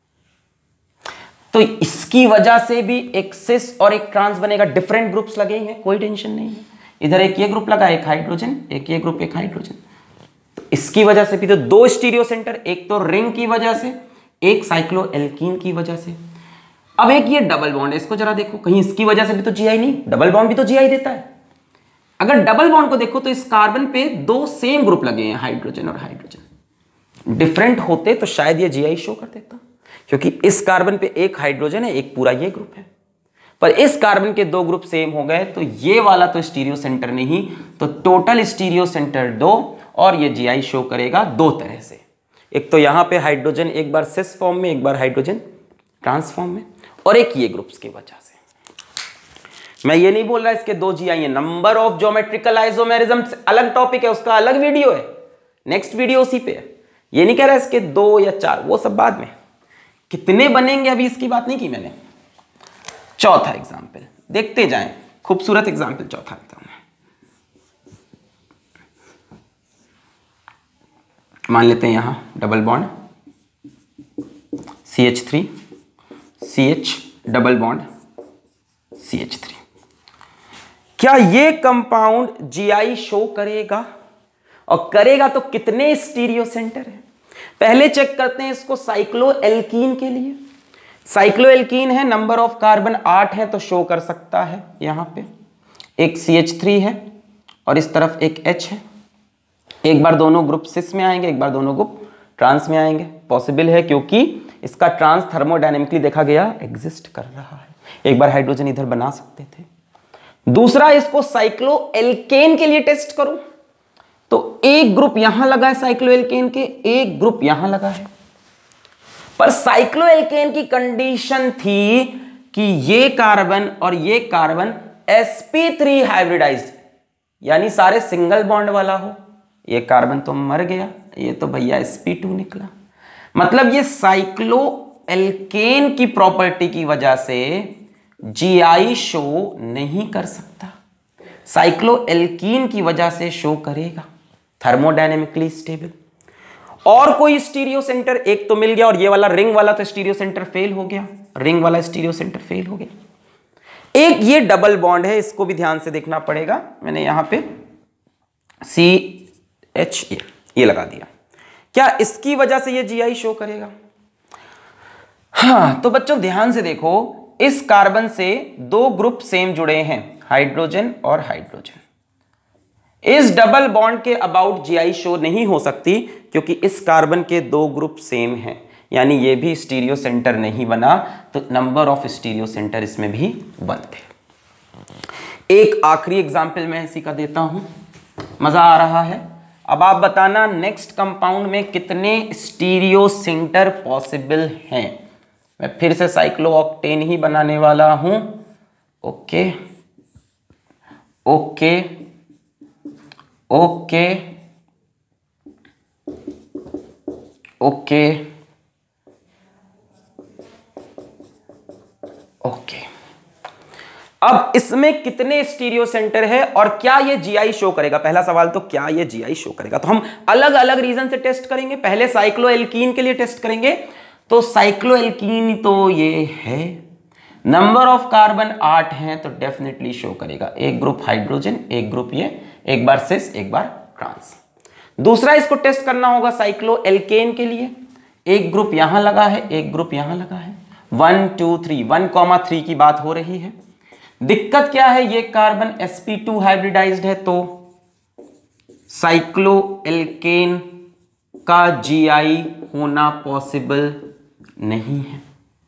तो इसकी वजह से भी एक सिस और एक ट्रांस बनेगा, डिफरेंट ग्रुप्स लगे हैं, कोई टेंशन नहीं है। इधर एक ये ग्रुप लगा, एक हाइड्रोजन, एक ये ग्रुप, एक हाइड्रोजन। तो इसकी वजह से भी तो 2 स्टीरियो सेंटर, एक तो रिंग की वजह से, एक साइक्लोएल्कीन की वजह से। अब एक ये डबल बॉन्ड है, इसको जरा देखो, कहीं इसकी वजह से भी तो जीआई नहीं, डबल बॉन्ड भी तो जीआई देता है। अगर डबल बॉन्ड को देखो तो इस कार्बन पे 2 सेम ग्रुप लगे हैं, हाइड्रोजन और हाइड्रोजन। डिफरेंट होते तो शायद ये जीआई शो कर देता, क्योंकि इस कार्बन पे एक हाइड्रोजन है, एक पूरा ये ग्रुप है। पर इस कार्बन के 2 ग्रुप सेम हो गए, तो ये वाला तो स्टीरियो सेंटर नहीं, तो टोटल स्टीरियो सेंटर 2, और ये जीआई शो करेगा 2 तरह से। एक तो यहां पे हाइड्रोजन एक बार सिस फॉर्म में, एक बार हाइड्रोजन ट्रांसफॉर्म में, और एक ये ग्रुप्स की वजह से। मैं ये नहीं बोल रहा इसके 2 जीआई है। नंबर ऑफ ज्योमेट्रिकल आइसोमेरिज्म अलग टॉपिक है, उसका अलग वीडियो है, नेक्स्ट वीडियो उसी पे है। ये नहीं कह रहा इसके 2 या 4, वो सब बाद में। कितने बनेंगे अभी इसकी बात नहीं की मैंने। चौथा एग्जाम्पल देखते जाएं, खूबसूरत एग्जाम्पल चौथा लेता हूं। मान लेते हैं यहां double bond CH3 CH double bond CH3। क्या ये कंपाउंड जीआई शो करेगा, और करेगा तो कितने स्टीरियो सेंटर है? पहले चेक करते हैं इसको साइक्लोएल्कीन के लिए। साइक्लोएल्कीन है, नंबर ऑफ कार्बन 8 है, तो शो कर सकता है। यहां पे एक CH3 है और इस तरफ एक H है। एक बार दोनों ग्रुप सिस में आएंगे, एक बार दोनों ग्रुप ट्रांस में आएंगे। पॉसिबल है क्योंकि इसका ट्रांस थर्मोडायनेमिकली देखा गया एग्जिस्ट कर रहा है। एक बार हाइड्रोजन इधर बना सकते थे। दूसरा, इसको साइक्लोएल्केन के लिए टेस्ट करो, तो एक ग्रुप यहां लगा है साइक्लोएल्केन के, एक ग्रुप यहां लगा है। पर साइक्लोएल्केन की कंडीशन थी कि ये कार्बन और ये कार्बन sp3 हाइब्रिडाइज्ड, यानी सारे सिंगल बॉन्ड वाला हो। ये कार्बन तो मर गया, ये तो भैया sp2 निकला। मतलब ये साइक्लोएल्केन की प्रॉपर्टी की वजह से जीआई शो नहीं कर सकता, साइक्लोएल्कीन की वजह से शो करेगा, थर्मोडायनेमिकली स्टेबल। और कोई स्टीरियो सेंटर एक तो मिल गया, और ये वाला रिंग वाला तो स्टीरियो सेंटर फेल हो गया, रिंग वाला स्टीरियो सेंटर फेल हो गया। एक ये डबल बॉन्ड है, इसको भी ध्यान से देखना पड़ेगा। मैंने यहां पे CH ये लगा दिया। क्या इसकी वजह से ये GI शो करेगा? हाँ, तो बच्चों ध्यान से देखो, इस कार्बन से दो ग्रुप सेम जुड़े हैं, हाइड्रोजन और हाइड्रोजन। इस डबल बॉन्ड के अबाउट GI शो नहीं हो सकती क्योंकि इस कार्बन के दो ग्रुप सेम हैं, यानी ये भी स्टीरियो सेंटर नहीं बना, तो नंबर ऑफ स्टीरियो सेंटर इसमें भी बनते। एक आखिरी एग्जाम्पल मैं इसी का देता हूं, मजा आ रहा है। अब आप बताना नेक्स्ट कंपाउंड में कितने स्टीरियो सेंटर पॉसिबल हैं। मैं फिर से साइक्लोऑक्टेन ही बनाने वाला हूं। Okay okay okay okay okay. अब इसमें कितने स्टीरियो सेंटर है और क्या ये GI शो करेगा? पहला सवाल तो क्या ये GI शो करेगा? तो हम अलग अलग रीजन से टेस्ट करेंगे। पहले साइक्लोएल्कीन के लिए टेस्ट करेंगे। तो साइक्लोएल्कीन तो ये है, नंबर ऑफ कार्बन 8 हैं तो डेफिनेटली शो करेगा। एक ग्रुप हाइड्रोजन, एक ग्रुप ये, एक बार सिस एक बार ट्रांस। दूसरा इसको टेस्ट करना होगा साइक्लोएल्केन के लिए, एक ग्रुप यहां लगा है, एक ग्रुप यहां लगा है, 1 2 3 1,3 की बात हो रही है। दिक्कत क्या है, ये कार्बन sp2 हाइब्रिडाइज्ड है, तो साइक्लोएल्केन का GI होना पॉसिबल नहीं है।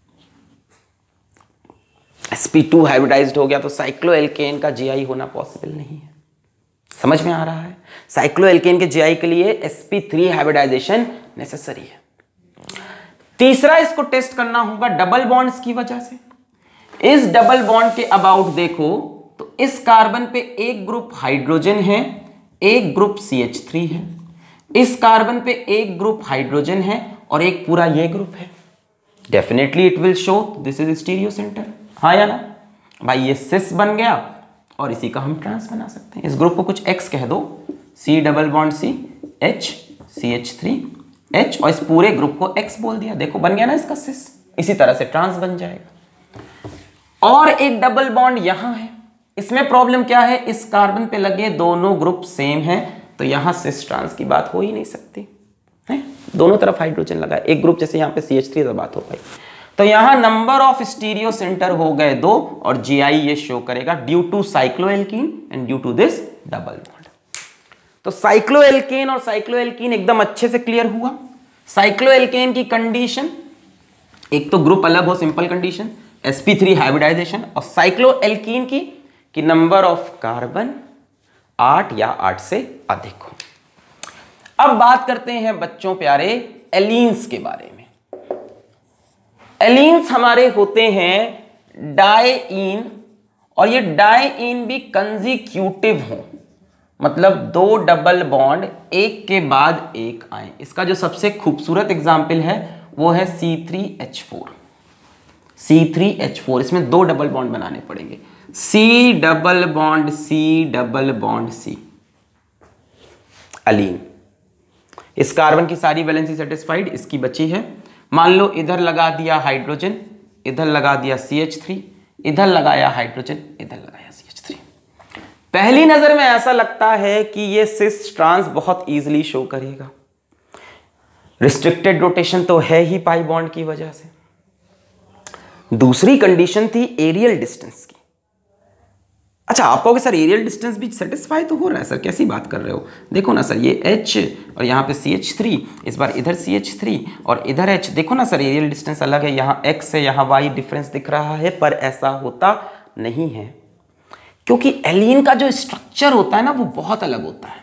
sp2 हाइब्रिडाइज्ड हो गया तो साइक्लोएल्केन का GI होना पॉसिबल नहीं है। समझ में आ रहा है? साइक्लोएल्केन के GI के लिए sp3 हाइब्रिडाइजेशन नेसेसरी है। तीसरा इसको टेस्ट करना होगा डबल बॉन्ड्स की वजह से। इस डबल बॉन्ड के अबाउट देखो तो इस कार्बन पे एक ग्रुप हाइड्रोजन है, एक ग्रुप CH3 है, इस कार्बन पे एक ग्रुप हाइड्रोजन है और एक पूरा ये ग्रुप है। Definitely it will show this is stereo centre, हाँ या ना भाई? ये सिस बन गया और इसी का हम ट्रांस बना सकते हैं। इस ग्रुप को कुछ X कह दो, C double bond C H CH3 H, और इस पूरे ग्रुप को X बोल दिया। देखो बन गया ना इसका सिस, इसी तरह से ट्रांस बन जाएगा। और एक डबल बॉन्ड यहां है, इसमें प्रॉब्लम क्या है, इस कार्बन पे लगे दोनों ग्रुप सेम हैं तो यहां सिस ट्रांस की बात हो ही नहीं सकती है। दोनों तरफ हाइड्रोजन लगा, एक ग्रुप जैसे यहां पे CH3 तो बात हो पाई। तो यहां नंबर ऑफ स्टीरियो सेंटर हो गए 2 और GI ये शो करेगा due to cycloalkene and due to this double bond. तो साइक्लोएल्केन और साइक्लोएल्कीन एकदम अच्छे से क्लियर हुआ। साइक्लोएल्केन की कंडीशन, एक तो ग्रुप अलग हो, सिंपल कंडीशन, sp3 हाइब्रिडाइजेशन, और साइक्लोएल्कीन की कि नंबर ऑफ कार्बन 8 या 8 से अधिक हो। अब बात करते हैं बच्चों प्यारे एलीन्स के बारे में। एलीन्स हमारे होते हैं डाइईन, और ये डाइईन भी कंजिक्यूटिव हो, मतलब 2 डबल बॉन्ड एक के बाद एक आए। इसका जो सबसे खूबसूरत एग्जाम्पल है वो है C3H4। C3H4, इसमें 2 डबल बॉन्ड बनाने पड़ेंगे, C double bond C double bond C, allene. इस कार्बन की सारी वैलेंसी सेटिस्फाइड, इसकी बची है। मान लो इधर लगा दिया हाइड्रोजन, इधर लगा दिया CH3, इधर लगाया हाइड्रोजन, इधर लगाया CH3। पहली नजर में ऐसा लगता है कि ये सिस ट्रांस बहुत इजीली शो करेगा। रिस्ट्रिक्टेड रोटेशन तो है ही पाई बॉन्ड की वजह से। दूसरी कंडीशन थी एरियल डिस्टेंस की। अच्छा, आप कहोगे सर एरियल डिस्टेंस भी सेटिस्फाई तो हो रहा है सर, कैसी बात कर रहे हो? देखो ना सर, ये H और यहाँ पे CH3, इस बार इधर CH3 और इधर H। देखो ना सर, एरियल डिस्टेंस अलग है, यहाँ X है, यहाँ Y डिफरेंस दिख रहा है, पर ऐसा होता नहीं है क्योंकि एलीन का जो स्ट्रक्चर होता है ना वो बहुत अलग होता है।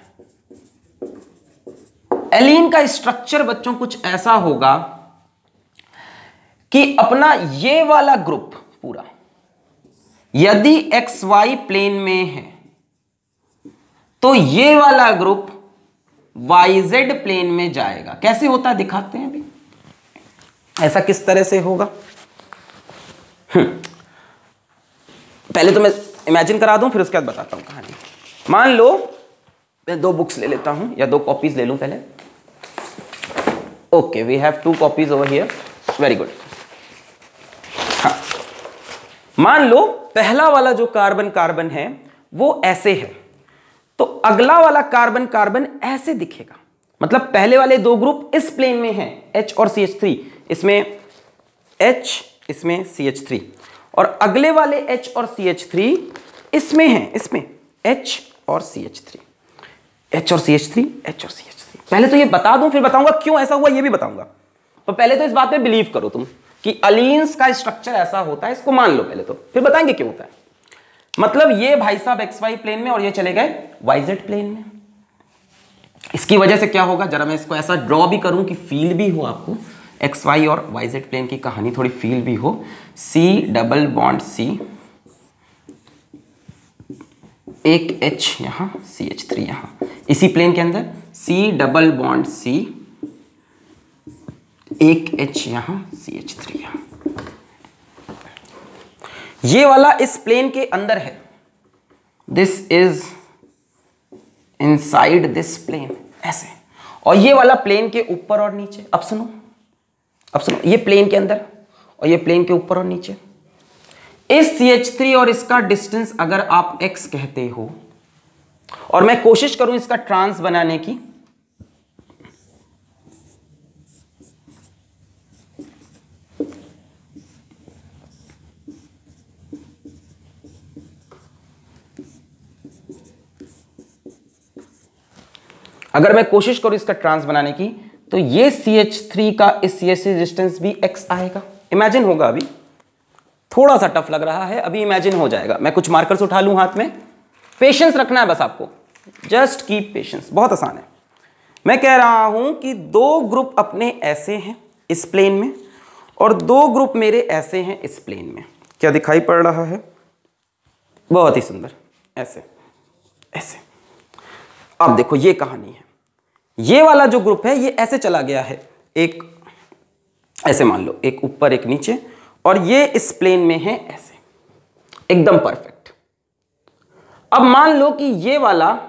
एलीन का स्ट्रक्चर बच्चों कुछ ऐसा होगा कि अपना ये वाला ग्रुप पूरा यदि XY प्लेन में है तो ये वाला ग्रुप YZ प्लेन में जाएगा। कैसे होता है दिखाते हैं अभी। ऐसा किस तरह से होगा, पहले तो मैं इमेजिन करा दूं फिर उसके बाद बताता हूं कहानी। मान लो मैं 2 बुक्स ले लेता हूं या 2 कॉपीज ले लूं पहले। Okay, we have 2 copies over here, very good. हाँ, मान लो पहला वाला जो कार्बन है वो ऐसे है, तो अगला वाला कार्बन कार्बन ऐसे दिखेगा, मतलब पहले वाले दो ग्रुप इस प्लेन में हैं, H और CH3, इसमें H इसमें CH3, और अगले वाले H और CH3 इसमें हैं, इसमें H और CH3, H और CH3, H और CH3। पहले तो ये बता दूं फिर बताऊंगा क्यों ऐसा हुआ, ये भी बताऊंगा। तो पहले तो इस बात पे बिलीव करो तुम कि अलीन्स का स्ट्रक्चर ऐसा होता है, इसको मान लो पहले तो, फिर बताएंगे क्यों होता है। मतलब ये भाई साहब XY प्लेन में और ये चले गए YZ प्लेन में। इसकी वजह से क्या होगा, जरा मैं इसको ऐसा ड्रॉ भी करूं कि फील भी हो आपको, XY और YZ प्लेन की कहानी थोड़ी फील भी हो। C डबल बॉन्ड C, एक H यहां, CH3 यहां, इसी प्लेन के अंदर C डबल बॉन्ड C, एक H यहां, CH3 यहां। ये वाला इस प्लेन के अंदर है, this is inside this plane, ऐसे। और ये वाला प्लेन के ऊपर और नीचे। अब सुनो, अब सुनो, ये प्लेन के अंदर और ये प्लेन के ऊपर और नीचे। इस CH3 और इसका डिस्टेंस अगर आप x कहते हो और मैं कोशिश करूं इसका ट्रांस बनाने की, अगर मैं कोशिश करूं इसका ट्रांस बनाने की, तो ये CH3 का इस CH3 डिस्टेंस भी x आएगा। इमेजिन होगा, अभी थोड़ा सा टफ लग रहा है, अभी इमेजिन हो जाएगा। मैं कुछ मार्कर्स उठा लूं हाथ में, पेशेंस रखना है बस आपको, जस्ट कीप पेशेंस, बहुत आसान है। मैं कह रहा हूं कि दो ग्रुप अपने ऐसे हैं इस प्लेन में और दो ग्रुप मेरे ऐसे हैं इस प्लेन में। क्या दिखाई पड़ रहा है? बहुत ही सुंदर, ऐसे ऐसे। अब देखो ये कहानी है, ये वाला जो ग्रुप है ये ऐसे चला गया है, एक ऐसे मान लो, एक ऊपर एक नीचे, और ये इस प्लेन में है ऐसे, एकदम परफेक्ट। अब मान लो कि ये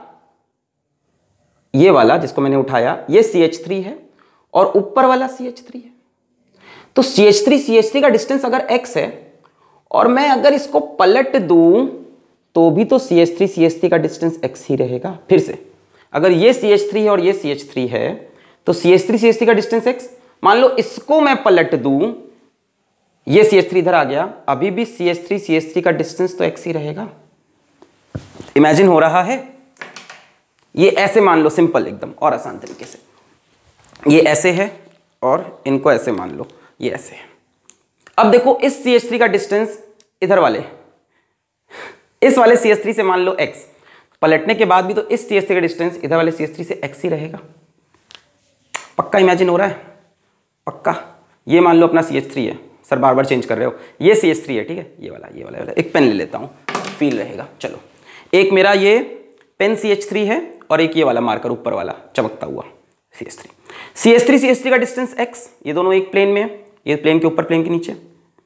वाला जिसको मैंने उठाया ये CH3 है और ऊपर वाला CH3 है। तो CH3 का डिस्टेंस अगर x है और मैं अगर इसको पलट दूं तो भी तो CH3 का डिस्टेंस x ही रहेगा। फिर से, अगर ये CH3 है और ये CH3 है तो CH3 का डिस्टेंस x। मान लो इसको मैं पलट दूं, ये CH3 इधर आ गया, अभी भी CH3 का डिस्टेंस तो x ही रहेगा। इमेजिन हो रहा है? ये ऐसे मान लो, सिंपल एकदम और आसान तरीके से, ये ऐसे है और इनको ऐसे मान लो, ये ऐसे है। अब देखो इस CH3 का डिस्टेंस इधर वाले, इस वाले CH3 से मान लो x, पलटने के बाद भी तो इस CH3 का डिस्टेंस इधर वाले CH3 से x ही रहेगा। पक्का इमेजिन हो रहा है? पक्का। ये मान लो अपना CH3 है, सर बार बार चेंज कर रहे हो, ये CH3 है, ठीक है, ये वाला एक पेन ले लेता हूँ, फील रहेगा। चलो, एक मेरा ये पेन CH3 है और एक ये वाला मार्कर ऊपर वाला चमकता हुआ CH3 का डिस्टेंस x, ये दोनों एक प्लेन में है, ये प्लेन के ऊपर प्लेन के नीचे,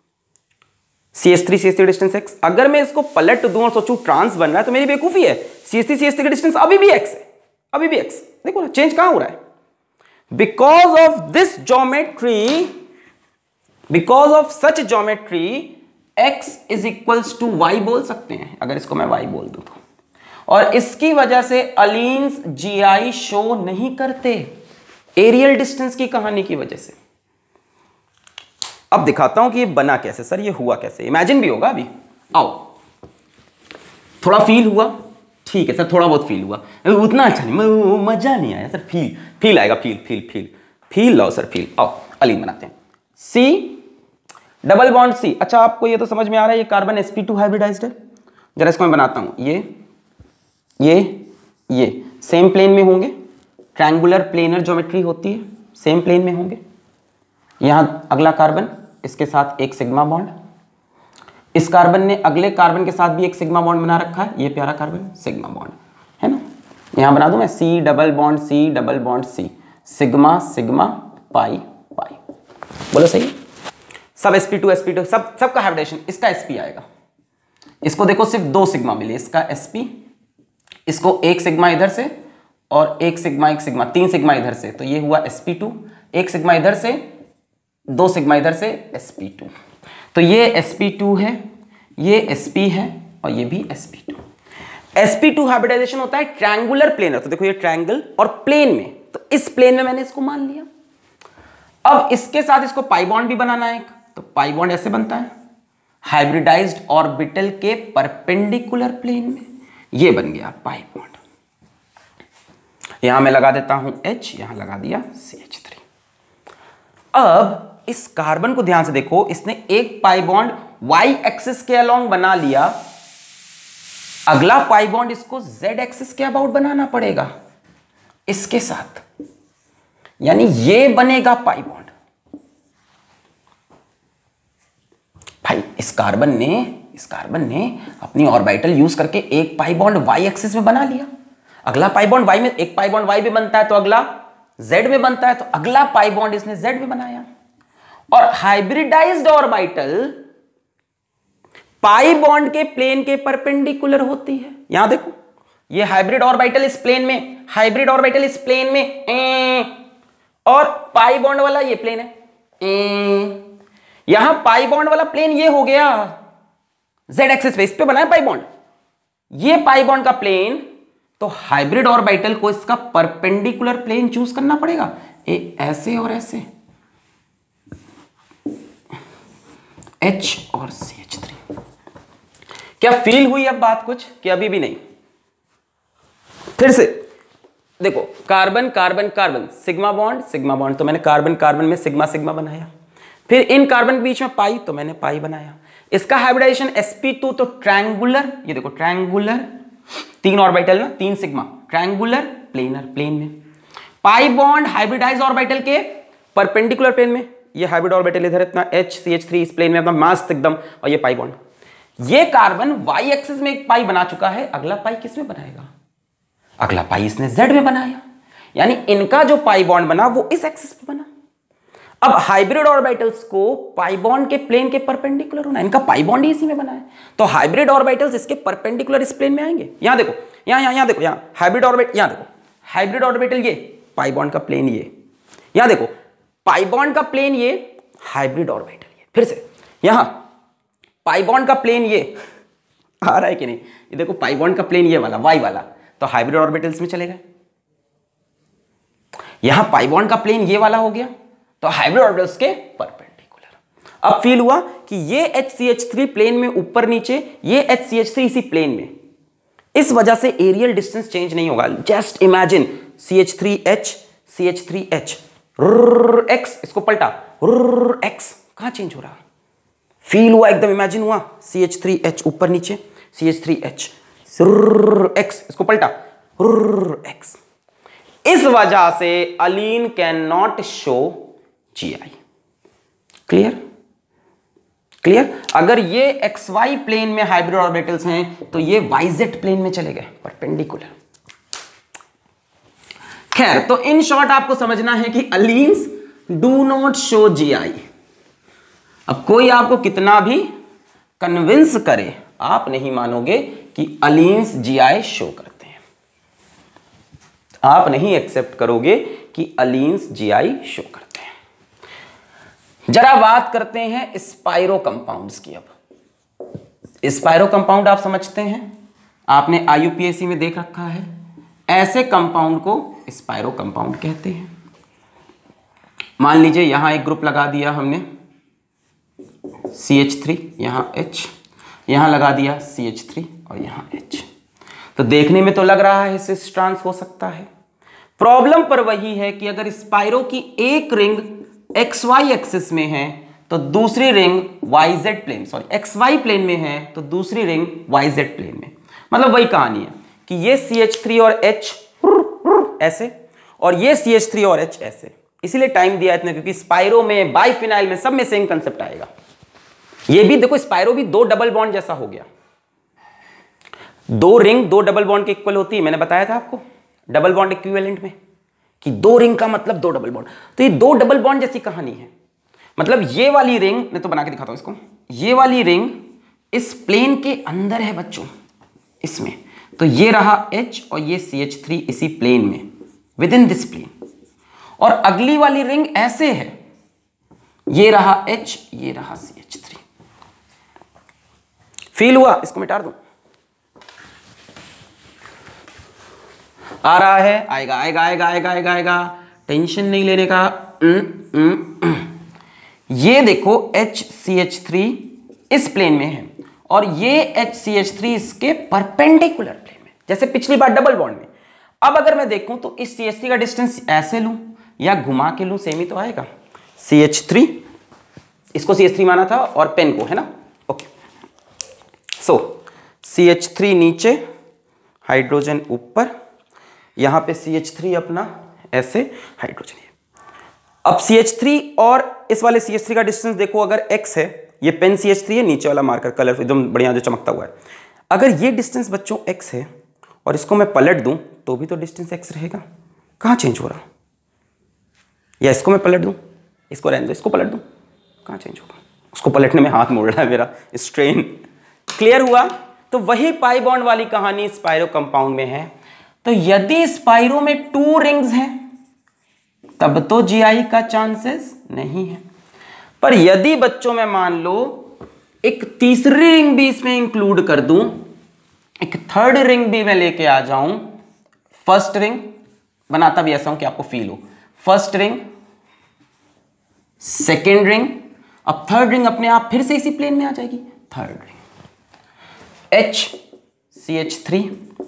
CH3 का डिस्टेंस x। अगर मैं इसको पलट दूं और सोचूं ट्रांस बन रहा है तो मेरी बेवकूफी है, CH3 का डिस्टेंस अभी भी x है, अभी भी x। देखो ना चेंज कहां हो रहा है, because of this geometry, because of such geometry x is equals to y बोल सकते हैं, अगर इसको मैं y बोल दूं तो। और इसकी वजह से अलीन्स GI शो नहीं करते, एरियल डिस्टेंस की कहानी की वजह से। अब दिखाता हूं कि ये बना कैसे, सर ये हुआ कैसे, इमेजिन भी होगा अभी। आओ, थोड़ा फील हुआ? ठीक है सर, थोड़ा बहुत फील हुआ, उतना अच्छा नहीं, मजा नहीं आया सर, फील आएगा, फील लाओ सर, फील। आओ अलीन बनाते हैं। C double bond C। अच्छा आपको ये तो समझ में आ रहा है, ये कार्बन sp2 हाइब्रिडाइज्ड है। जरा इसको मैं बनाता हूं, ये सेम प्लेन में होंगे, ट्रायंगुलर प्लेनर ज्योमेट्री होती है, सेम प्लेन में होंगे। यहां अगला कार्बन, इसके साथ एक सिग्मा बॉन्ड, इस कार्बन ने अगले कार्बन के साथ भी एक सिग्मा बॉन्ड बना रखा है, ये प्यारा कार्बन सिग्मा बॉन्ड है ना। यहां बना दूं मैं C double bond C, sigma sigma pi pi. बोलो सही? सब sp2 सबका हाइब्रिडेशन, इसका sp आएगा। इसको देखो सिर्फ दो सिग्मा मिले, इसका sp, इसको एक सिग्मा इधर से और एक सिग्मा, तीन सिग्मा इधर से, तो ये हुआ sp2, एक सिग्मा इधर से, दो सिग्मा इधर से, sp2। तो ये sp2 है, ये sp है और ये भी sp2। sp2 हाइब्रिडाइजेशन होता है ट्रायंगुलर प्लेनर, तो देखो ये ट्रायंगल और प्लेन में, तो इस प्लेन में मैंने इसको मान लिया। अब इसके साथ इसको पाई बॉन्ड भी बनाना है, तो पाई बॉन्ड ऐसे बनता है हाइब्रिडाइज्ड ऑर्बिटल के परपेंडिकुलर प्लेन में, ये बन गया पाई बॉन्ड। यहां मैं लगा देता हूं H, यहां लगा दिया CH3। अब इस कार्बन को ध्यान से देखो, इसने एक पाई बॉन्ड y एक्सिस के अलोंग बना लिया, अगला पाई बॉन्ड इसको z एक्सिस के अबाउट बनाना पड़ेगा इसके साथ, यानी ये बनेगा पाई बॉन्ड। भाई इस कार्बन ने अपनी ऑर्बिटल यूज करके एक पाई बॉन्ड y एक्सिस में बना लिया, अगला पाई बॉन्ड y में, एक पाई बॉन्ड y में बनता है तो अगला z में बनता है, तो अगला पाई बॉन्ड इसने z में बनाया। और हाइब्रिडाइज्ड ऑर्बिटल पाई बॉन्ड के प्लेन के परपेंडिकुलर होती है। यहां देखो ये हाइब्रिड ऑर्बिटल इस प्लेन में, हाइब्रिड ऑर्बिटल इस प्लेन में, और पाई बॉन्ड वाला ये प्लेन है। यहां पाई बॉन्ड वाला प्लेन ये हो गया z एक्सिस पे, इस पे बनाया पाई बॉन्ड, ये पाई बॉन्ड का प्लेन, तो हाइब्रिड ऑर्बिटल को इसका परपेंडिकुलर प्लेन चूज करना पड़ेगा, ऐसे और ऐसे, H और CH3। क्या फील हुई अब बात कुछ कि अभी भी नहीं? फिर से देखो, carbon carbon carbon, sigma bond, तो मैंने कार्बन कार्बन में सिग्मा सिग्मा बनाया, फिर इन कार्बन के बीच में पाई, तो मैंने पाई बनाया। इसका हाइब्रिडाइजेशन sp2, तो ट्रायंगुलर, ये देखो ट्रायंगुलर, 3 ऑर्बिटल ना, 3 सिग्मा, ट्रायंगुलर प्लेनर, प्लेन में पाई बॉन्ड हाइब्रिडाइज ऑर्बिटल के परपेंडिकुलर प्लेन में, ये हाइब्रिड ऑर्बिटल इधर इतना H CH3 इस प्लेन में अपना मस्त एकदम, और ये पाई बॉन्ड। ये कार्बन y एक्सिस में एक पाई बना चुका है, अगला पाई किस में बनाएगा? अगला पाई इसने z में बनाया, यानी इनका जो पाई बॉन्ड बना वो इस एक्सिस पे बना। अब हाइब्रिड ऑर्बिटल्स को पाई बॉन्ड के प्लेन के परपेंडिकुलर होना, इनका पाई बॉन्ड ही इसी में बना है, तो हाइब्रिड ऑर्बिटल्स इसके परपेंडिकुलर इस प्लेन में आएंगे। यहां देखो, यहां देखो, यहां हाइब्रिड ऑर्बिटल, यहां देखो हाइब्रिड ऑर्बिटल, ये पाई बॉन्ड का प्लेन, ये यहां देखो पाई बॉन्ड का प्लेन, ये हाइब्रिड ऑर्बिटल, ये फिर से यहां पाई बॉन्ड का प्लेन, ये आ रहा है कि नहीं? ये देखो पाई बॉन्ड का प्लेन ये वाला y वाला, तो हाइब्रिड ऑर्बिटल्स में चले गए। यहां पाई बॉन्ड का प्लेन ये वाला हो गया, तो हाइब्रिड ऑर्बिटल्स के परपेंडिकुलर। अब फील हुआ कि ये HCH3 प्लेन में ऊपर नीचे, ये HCH3 इसी प्लेन में, इस वजह से एरियल डिस्टेंस चेंज नहीं होगा। Just imagine CH3H CH3H x, इसको पलटा x, कहां चेंज हो रहा? फील हुआ, एकदम इमेजिन हुआ, CH3H ऊपर नीचे, CH3H x, इसको पलटा x। इस वजह से allene can not show GI। Clear? अगर ये XY प्लेन में हाइब्रिड ऑर्बिटल्स हैं, तो ये YZ प्लेन में चले गए परपेंडिकुलर। खैर, तो इन शॉर्ट आपको समझना है कि allenes do not show GI। अब कोई आपको कितना भी कन्विंस करे, आप नहीं मानोगे कि अलीन्स GI शो करते हैं, आप नहीं एक्सेप्ट करोगे कि अलीन्स GI शो करते हैं। जरा बात करते हैं स्पाइरो कंपाउंड्स की। अब स्पाइरो कंपाउंड आप समझते हैं, आपने IUPAC में देख रखा है, ऐसे कंपाउंड को स्पाइरो कंपाउंड कहते हैं। मान लीजिए यहां एक ग्रुप लगा दिया हमने CH3, यहां H, यहां लगा दिया CH3 और यहां H, तो देखने में तो लग रहा है सिस ट्रांस हो सकता है। प्रॉब्लम पर वही है कि अगर स्पाइरो की एक रिंग XY एक्सिस में है, तो दूसरी ring YZ plane, sorry XY plane में है, तो दूसरी रिंग YZ प्लेन में। मतलब वही कहानी है कि ये CH3 और H ऐसे, और ये CH3 और H ऐसे। इसीलिए टाइम दिया इतना, क्योंकि स्पाइरो में, बाइफिनाइल में, सब में सेम कंसेप्ट आएगा। ये भी देखो, स्पाइरो भी 2 डबल बॉन्ड जैसा हो गया। 2 रिंग 2 डबल बॉन्ड के इक्वल होती है, मैंने बताया था आपको डबल बॉन्ड इक्विवेलेंट में, कि 2 रिंग का मतलब 2 डबल बॉन्ड। तो ये 2 डबल बॉन्ड जैसी कहानी है। मतलब ये वाली रिंग, मैं तो बना के दिखाता हूं इसको, ये वाली रिंग इस प्लेन के अंदर है बच्चों, इसमें, तो ये रहा H और ये CH3 इसी प्लेन में, विद इन दिस प्लेन। और अगली वाली रिंग ऐसे है, ये रहा H, ये रहा CH3। फील हुआ? इसको मिटा दूं। आ रहा है, आएगा आएगा आएगा आएगा आएगा आएगा, टेंशन नहीं लेने का। ये देखो HCH3 इस प्लेन में है और ये HCH3 इसके परपेंडिकुलर प्लेन में, जैसे पिछली बार डबल बॉन्ड में। अब अगर मैं देखूं तो इस CH3 का डिस्टेंस ऐसे लूं या घुमा के लूं, सेम ही तो आएगा। CH3, इसको CH3 माना था और पेन को, है ना। ओके, सो CH3 नीचे, हाइड्रोजन ऊपर, यहां पे CH3 अपना ऐसे, हाइड्रोजन। अब CH3 और इस वाले CH3 का डिस्टेंस देखो, अगर x है, ये पेन CH3 है, नीचे वाला मार्कर कलर एकदम बढ़िया जो चमकता हुआ है। अगर ये डिस्टेंस बच्चों x है और इसको मैं पलट दूं तो भी तो डिस्टेंस x रहेगा। कहां चेंज हो रहा, या इसको मैं पलट दूं, इसको रहने दो, इसको पलट दूं, कहां चेंज होगा। उसको पलटने में हाथ मोड़ रहा है मेरा, स्ट्रेन। क्लियर हुआ। तो वही पाई बॉन्ड वाली कहानी स्पाइरो कंपाउंड में है। तो यदि स्पाइरो में 2 रिंग्स हैं तब तो जीआई का चांसेस नहीं है। पर यदि बच्चों में मान लो एक तीसरी रिंग भी इसमें इंक्लूड कर दूं, एक थर्ड रिंग भी मैं लेके आ जाऊं, फर्स्ट रिंग बनाता भी ऐसा हूं कि आपको फील हो, फर्स्ट रिंग, सेकेंड रिंग, अब थर्ड रिंग अपने आप फिर से इसी प्लेन में आ जाएगी। Third ring HCH3,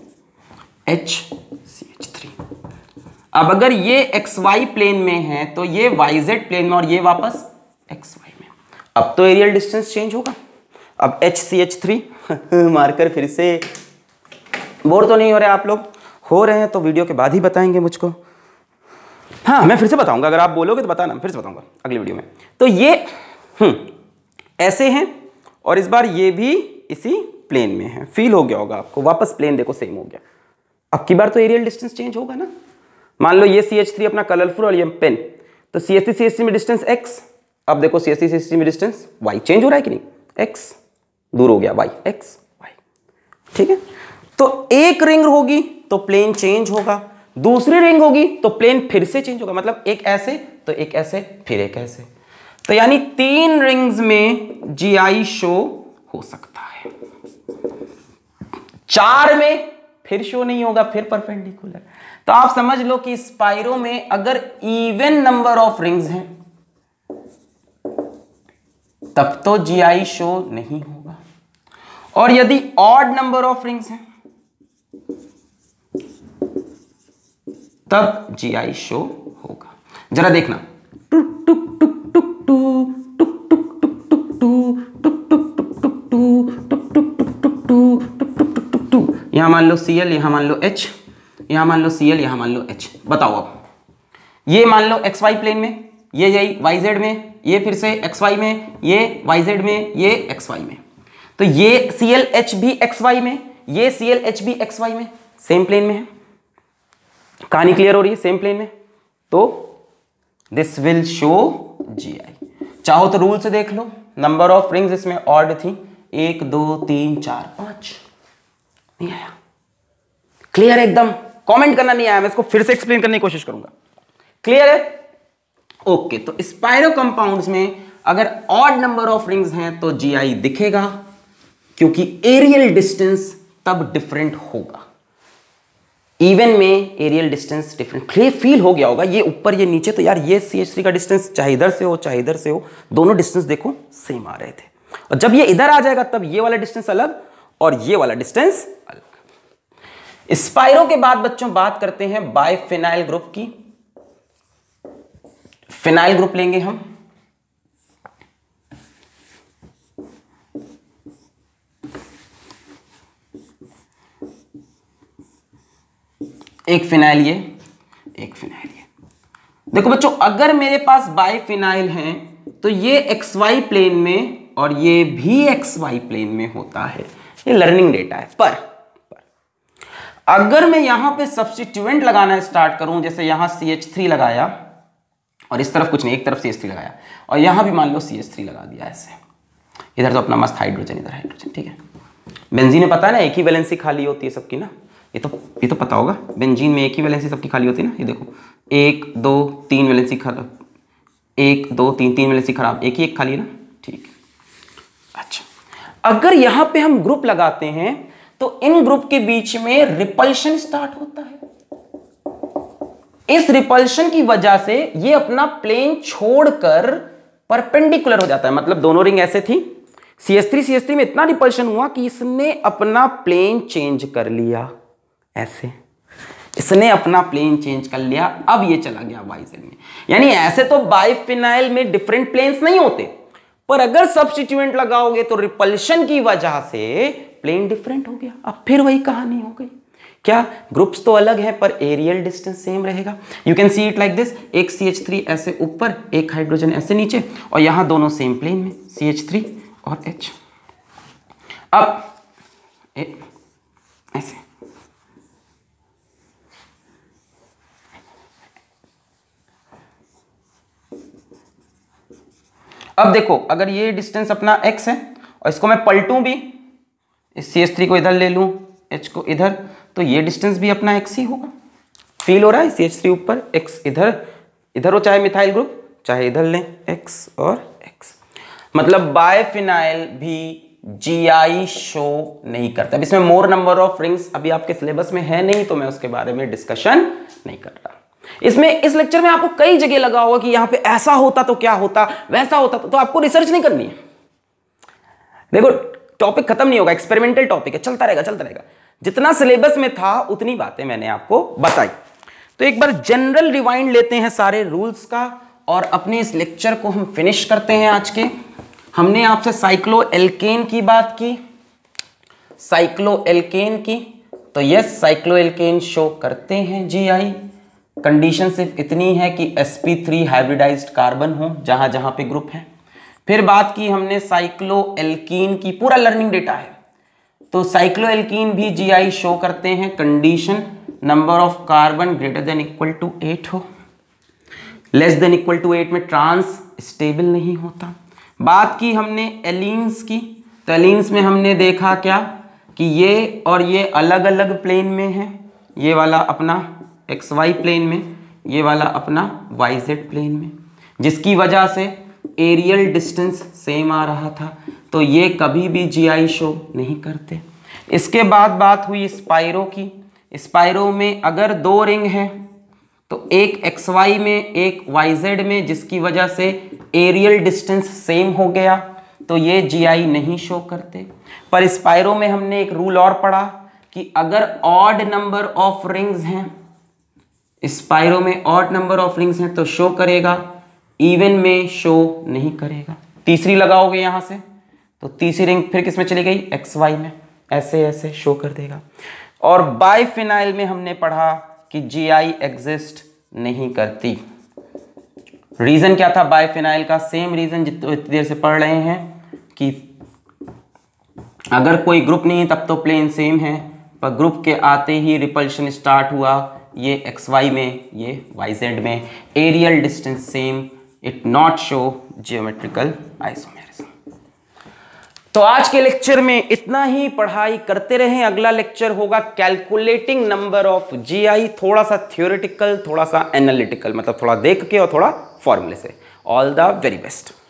HCH3। अब अगर ये XY प्लेन में है तो ये YZ प्लेन में और ये वापस XY में। अब तो एरियल डिस्टेंस चेंज होगा। अब HCH3 मार्कर फिर से, बोर तो नहीं हो रहे आप लोग? हो रहे हैं तो वीडियो के बाद ही बताएंगे मुझको। हाँ, मैं फिर से बताऊंगा, अगर आप बोलोगे तो बताना, फिर से बताऊंगा अगली वीडियो में। तो ये ऐसे हैं और इस बार ये भी इसी प्लेन में है। फील हो गया होगा आपको, वापस प्लेन देखो सेम हो गया। अब की बार तो एरियल डिस्टेंस चेंज होगा ना। मान लो ये CH3 अपना कलरफुल और ये पेन, तो CH3 में डिस्टेंस x, अब देखो CH3 में डिस्टेंस y, चेंज हो रहा है कि नहीं, x दूर हो गया, y x y, ठीक है। तो एक रिंग होगी तो प्लेन चेंज होगा, दूसरी रिंग होगी तो प्लेन फिर से चेंज होगा। मतलब एक ऐसे तो एक ऐसे फिर एक ऐसे, तो यानी 3 रिंग्स में GI शो हो सकता है, 4 में फिर शो नहीं होगा, फिर परपेंडिकुलर। तो आप समझ लो कि स्पाइरो में अगर इवन नंबर ऑफ रिंग्स हैं तब तो GI शो नहीं होगा, और यदि ऑड नंबर ऑफ रिंग्स हैं तब GI शो होगा। जरा देखना, टुक टुक टुक टुक टुक टुक टुक टुक टुक टुक टुक टुक टुक टुक टुक टुक, यहां मान लो Cl, यहां मान लो H, यहां मान लो Cl, यहां मान लो H। बताओ अब ये मान लो XY प्लेन में, ये यही YZ में, ये फिर से XY में, ये YZ में, ये XY में। तो ये CLH भी XY में, ये CLH भी XY में, सेम प्लेन में है। कहानी क्लियर हो रही है, सेम प्लेन में। तो दिस विल शो GI। चाहो तो रूल से देख लो, नंबर ऑफ रिंग्स इसमें ऑड थी, 1 2 3 4 5, नहीं आया। क्लियर है एकदम? कमेंट करना नहीं आया, मैं इसको फिर से एक्सप्लेन करने की कोशिश करूंगा। क्लियर है? ओके। तो स्पाइरो कंपाउंड्स में अगर ऑड नंबर ऑफ रिंग्स हैं तो GI दिखेगा, क्योंकि एरियल डिस्टेंस तब डिफरेंट होगा। इवन में aerial distance different, clear feel हो गया होगा। ये ऊपर ये नीचे, तो यार ये CH3 का डिस्टेंस चाहे इधर से हो चाहे इधर से हो, दोनों डिस्टेंस देखो सेम आ रहे थे। और जब ये इधर आ जाएगा तब ये वाला डिस्टेंस अलग और ये वाला डिस्टेंस अलग। स्पाइरो के बाद बच्चों बात करते हैं बाइफेनाइल ग्रुप की। फिनाइल ग्रुप लेंगे हम, एक फिनाइल ये, एक फिनाइल ये। देखो बच्चों, अगर मेरे पास बाइफिनाइल है तो ये XY प्लेन में और ये भी XY प्लेन में होता है। ये लर्निंग डेटा है। पर अगर मैं यहां पे सब्स्टिट्यूएंट लगाना स्टार्ट करूं, जैसे यहां CH3 लगाया और इस तरफ कुछ नहीं, एक तरफ CH3 लगाया और यहां भी मान लो CH3 लगा दिया ऐसे, इधर तो अपना मस्त हाइड्रोजन, इधर हाइड्रोजन, ठीक है। बेंजीन में पता है ना, एक ही वैलेंसी खाली होती है सबकी ना, ये तो पता होगा। बेंजीन में एक ही वैलेंसी सबकी खाली होती है ना। ये देखो 1 2 3 वैलेंसी खराब, 1 2 3 3 वैलेंसी खराब, एक ही एक खाली है ना, ठीक। अच्छा, अगर यहां पे हम ग्रुप लगाते हैं तो इन ग्रुप के बीच में रिपल्शन स्टार्ट होता है। इस रिपल्शन की वजह से ये अपना प्लेन छोड़कर परपेंडिकुलर हो जाता है। मतलब दोनों रिंग ऐसे थी, CH3 में इतना रिपल्शन हुआ कि इसने अपना प्लेन चेंज कर लिया, ऐसे इसने अपना प्लेन चेंज कर लिया, अब ये चला गया YZ में। यानी ऐसे तो बाइफिनाइल में डिफरेंट प्लेन्स नहीं होते, पर अगर सब्स्टिट्यूएंट लगाओगे तो रिपल्शन की वजह से प्लेन डिफरेंट हो गया। अब फिर वही कहानी हो गई, क्या ग्रुप्स तो अलग है पर एरियल डिस्टेंस सेम रहेगा। You can see it like this, एक CH3 ऐसे ऊपर, एक हाइड्रोजन ऐसे नीचे, और यहां दोनों सेम प्लेन में CH3 और H। अब ऐसे अब देखो, अगर ये डिस्टेंस अपना x है और इसको मैं पलटूं भी, इस CH3 को इधर ले लूं, H को इधर, तो ये डिस्टेंस भी अपना x ही होगा। फील हो रहा है, CH3 ऊपर, x इधर हो, चाहे मिथाइल ग्रुप, चाहे इधर लें x और x। मतलब बाइफिनाइल भी GI शो नहीं करता। अब इसमें मोर नंबर ऑफ रिंग्स अभी आपके सिलेबस में है नहीं, तो मैं उसके बारे में डिस्कशन नहीं कर रहा। इसमें इस लेक्चर में आपको कई जगह लगा होगा कि यहां पे ऐसा होता तो क्या होता, वैसा होता तो आपको रिसर्च नहीं करनी है। देखो टॉपिक खत्म नहीं होगा, एक्सपेरिमेंटल टॉपिक है, चलता रहेगा। जितना सिलेबस में था उतनी बातें मैंने आपको बताई। तो एक बार जनरल रिवाइंड लेते हैं सारे रूल्स का और अपने इस लेक्चर को हम फिनिश करते हैं आज के। हमने आपसे साइक्लोएल्केन की बात की, साइक्लोएल्केन की, तो यस साइक्लोएल्केन शो करते हैं GI। कंडीशन सिर्फ इतनी है कि sp3 हाइब्रिडाइज्ड कार्बन हो जहां जहां पे ग्रुप है। फिर बात की हमने साइक्लोएल्कीन की, पूरा लर्निंग डेटा है, तो साइक्लोएल्कीन भी GI शो करते हैं, condition number of carbon greater than equal to 8 हो, लेस देन इक्वल टू 8 में ट्रांस स्टेबल नहीं होता। बात की हमने एलीन्स की, तो एलीन्स में हमने देखा क्या कि ये और ये अलग अलग प्लेन में है, ये वाला अपना XY प्लेन में, ये वाला अपना YZ प्लेन में, जिसकी वजह से एरियल डिस्टेंस सेम आ रहा था, तो ये कभी भी GI शो नहीं करते। इसके बाद बात हुई स्पाइरो की। स्पाइरो में अगर दो रिंग हैं तो एक XY में एक YZ में, जिसकी वजह से एरियल डिस्टेंस सेम हो गया, तो ये GI नहीं शो करते। पर स्पाइरो में हमने एक रूल और पढ़ा कि अगर ऑड नंबर ऑफ रिंग्स हैं, स्पाइरो में ऑड नंबर ऑफ रिंग्स हैं तो शो करेगा, इवन में शो नहीं करेगा। तीसरी लगाओगे यहां से तो तीसरी रिंग फिर किस में चली गई, XY में, ऐसे ऐसे शो कर देगा। और बाइफिनाइल में हमने पढ़ा कि GI एग्जिस्ट नहीं करती। रीजन क्या था बाइफिनाइल का, सेम रीजन जितनी देर से पढ़ रहे हैं कि अगर कोई ग्रुप नहीं है तब तो प्लेन सेम है, पर ग्रुप के आते ही रिपल्शन स्टार्ट हुआ, ये XY में, ये YZ में, aerial distance same, it not show geometrical isomerism. तो आज के लेक्चर में इतना ही, पढ़ाई करते रहें। अगला लेक्चर होगा कैलकुलेटिंग नंबर ऑफ GI, थोड़ा सा थ्योरेटिकल, थोड़ा सा एनालिटिकल, मतलब थोड़ा देख के और थोड़ा फॉर्मूले से। All the very best.